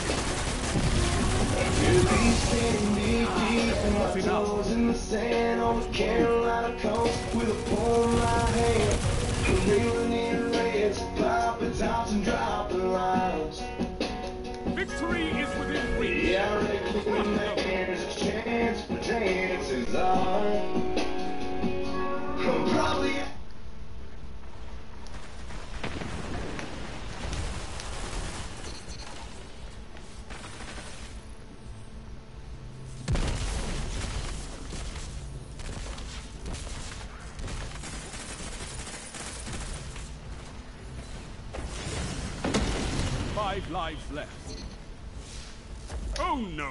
Could be standing deep, deep in my toes in the sand on the Carolina coast with a pole in my hand, reeling in reds, popping tops and dropping lines. Victory is within reach. Yeah, I reckon there's a chance for chances are I'm probably Five lives left. Oh no!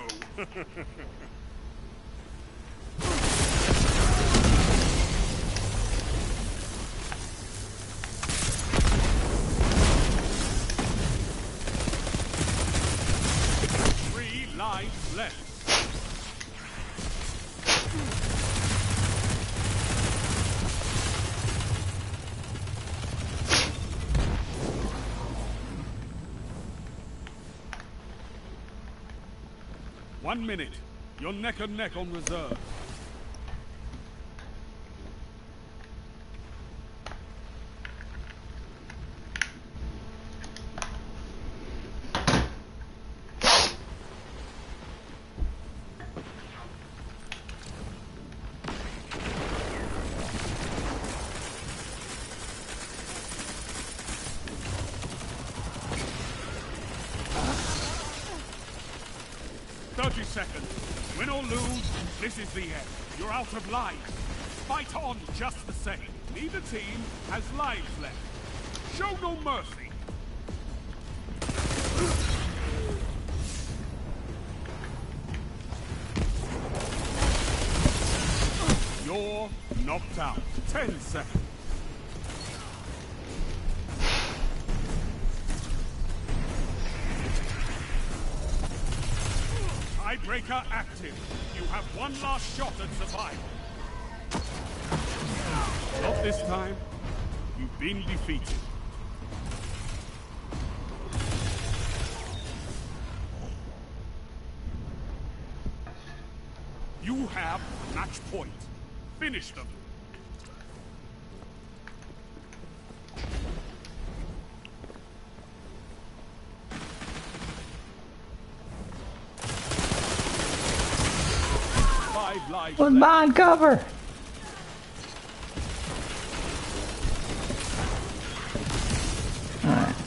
Three lives left. One minute. You're neck and neck on reserve. thirty seconds. Win or lose, this is the end. You're out of lives. Fight on just the same. Neither team has lives left. Show no mercy. You're knocked out. Ten seconds. Tiebreaker active. You have one last shot at survival. Not this time. You've been defeated. You have match point. Finish them. Five lives With mine cover. Alright.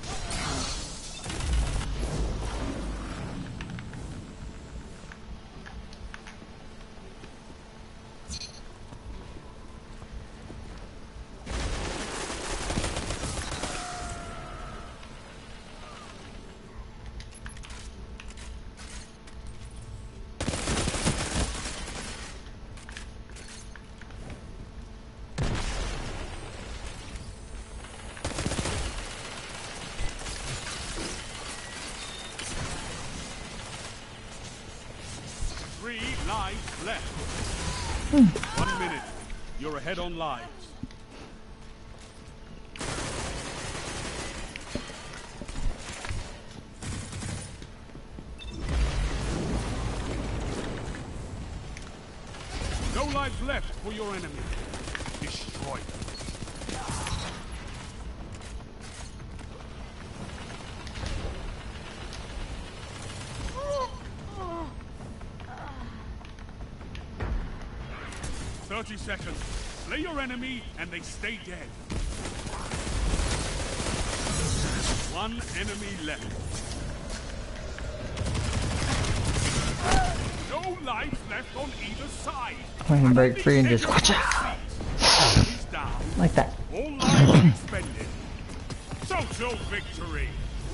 Three lives left. Hmm. One minute. You're ahead on lives. No lives left for your enemy. Destroy them. Thirty seconds. Slay your enemy and they stay dead. One enemy left. No life left on either side. I can break free and just watch out. Like that. All lives expended. Social victory.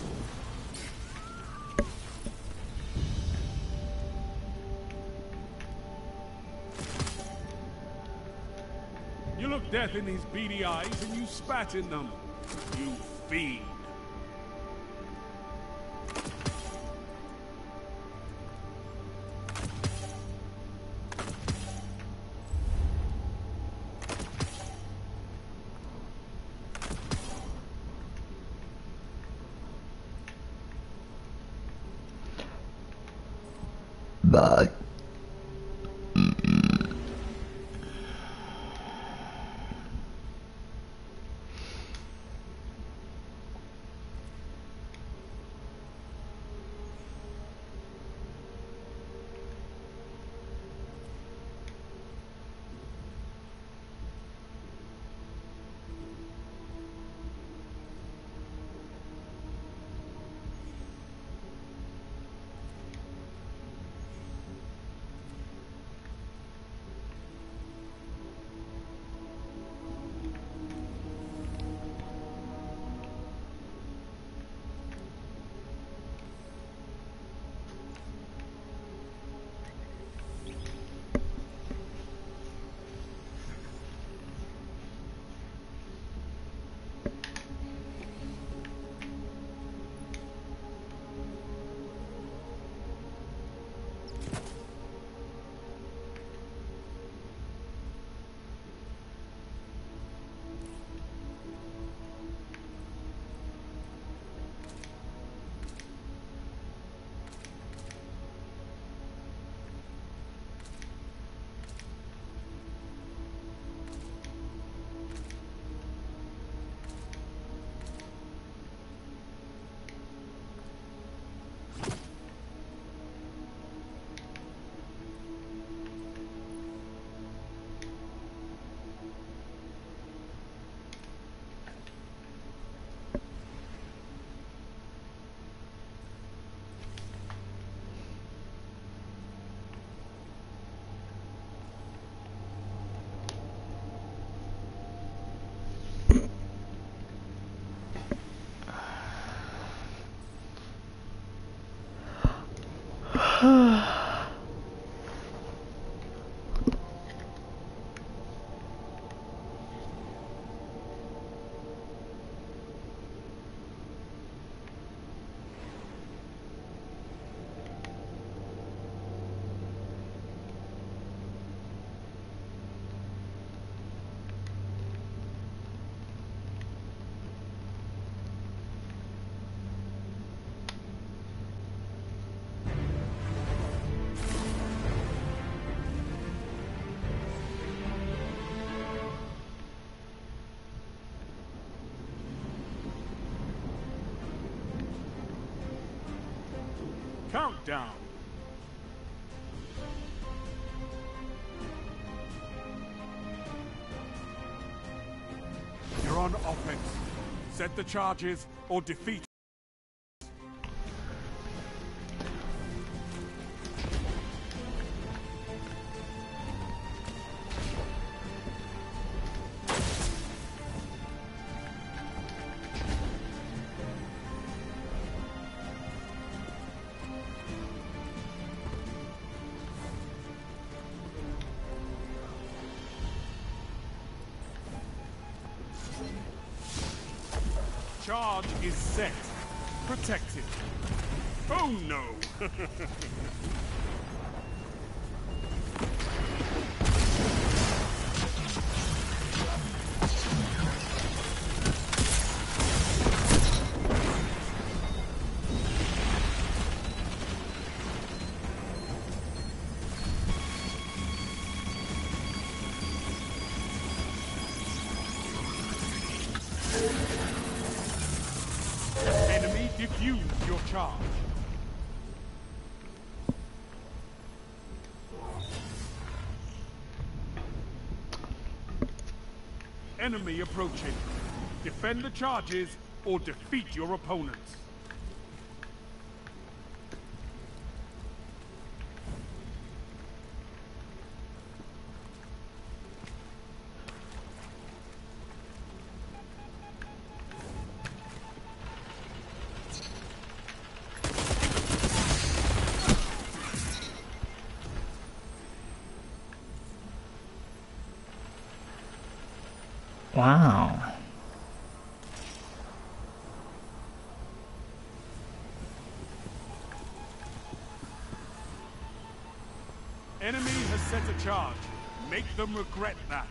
You look death in his beady eyes and you spat in them. You fiend. Bye. Countdown. You're on offense. Set the charges or defeat. Charge is set. Protected. Oh no! Enemy defuse your charge. Enemy approaching. Defend the charges or defeat your opponents. Wow. Enemy has set a charge. Make them regret that.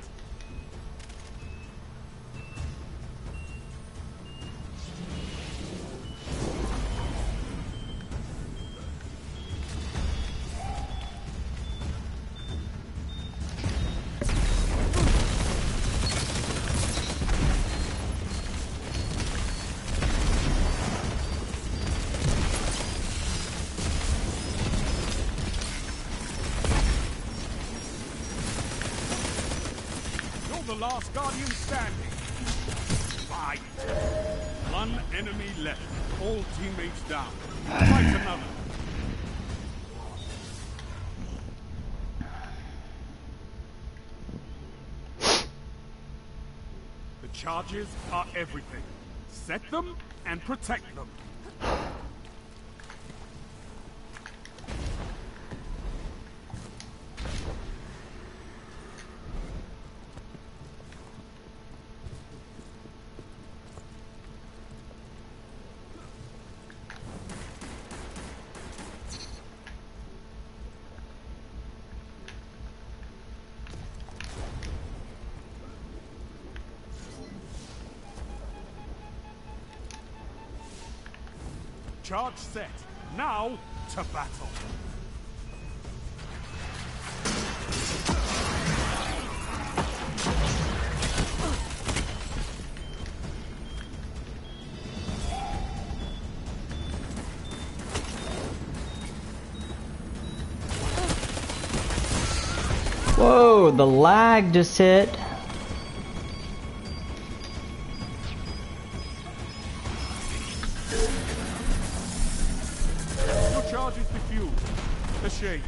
The last Guardian standing. Fight. One enemy left. All teammates down. Fight another. The charges are everything. Set them and protect them. Charge set. Now to battle. Whoa, the lag just hit. Charge is defused. A shame.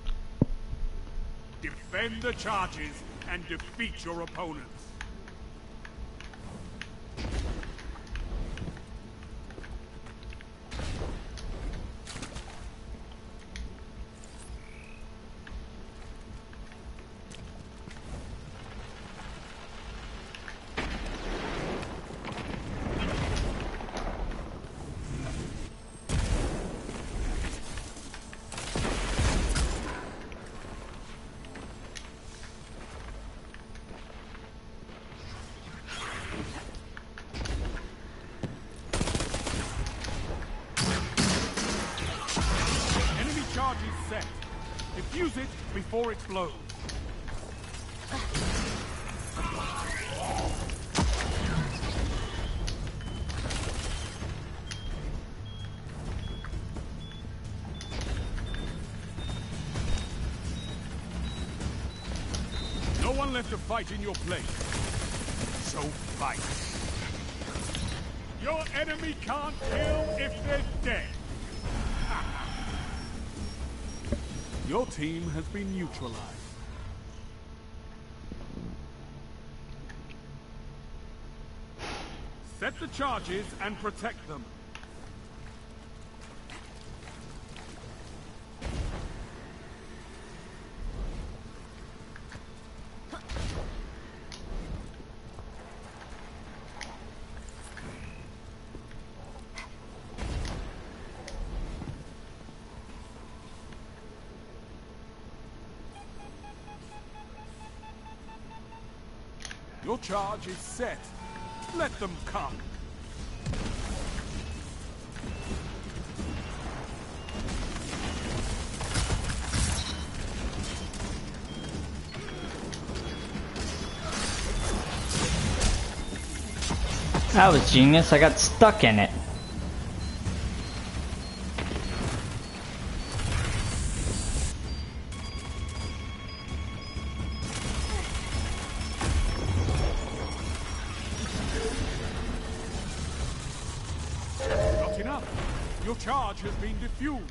Defend the charges and defeat your opponents. Defuse it before it blows. No one left to fight in your place. So fight. Your enemy can't kill if they're dead. Your team has been neutralized. Set the charges and protect them. Your charge is set. Let them come. That was genius. I got stuck in it. Not enough. Your charge has been defused.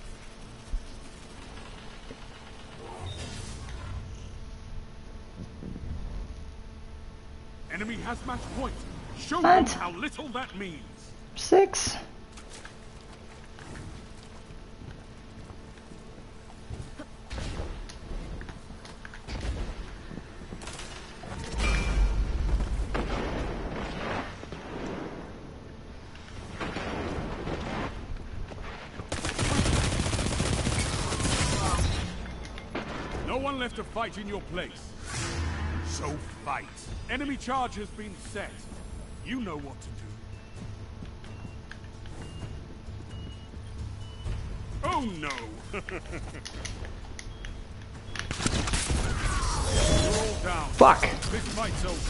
Enemy has match point. Show them What? how little that means. Six. No one left to fight in your place. So fight. Enemy charge has been set. You know what to do. Oh no! You're all down. Fuck. This fight's over.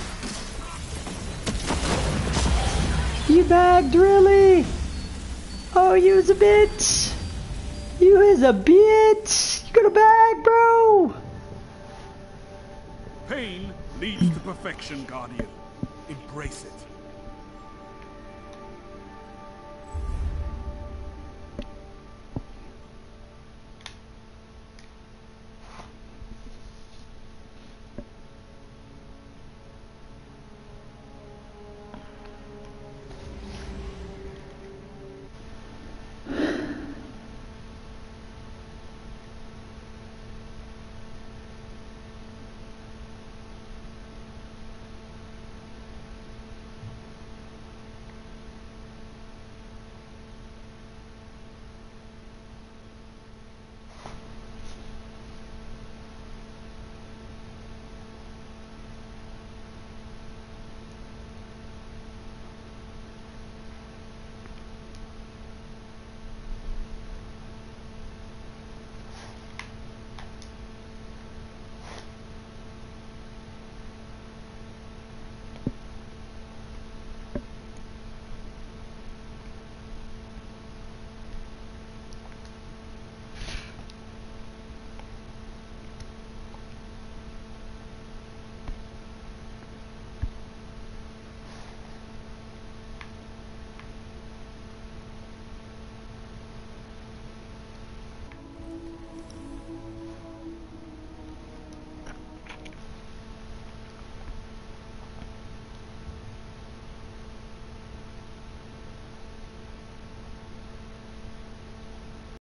You bagged, really? Oh, you is a bitch. You is a bitch. You got a bag, bro. Pain leads to perfection, Guardian. Embrace it.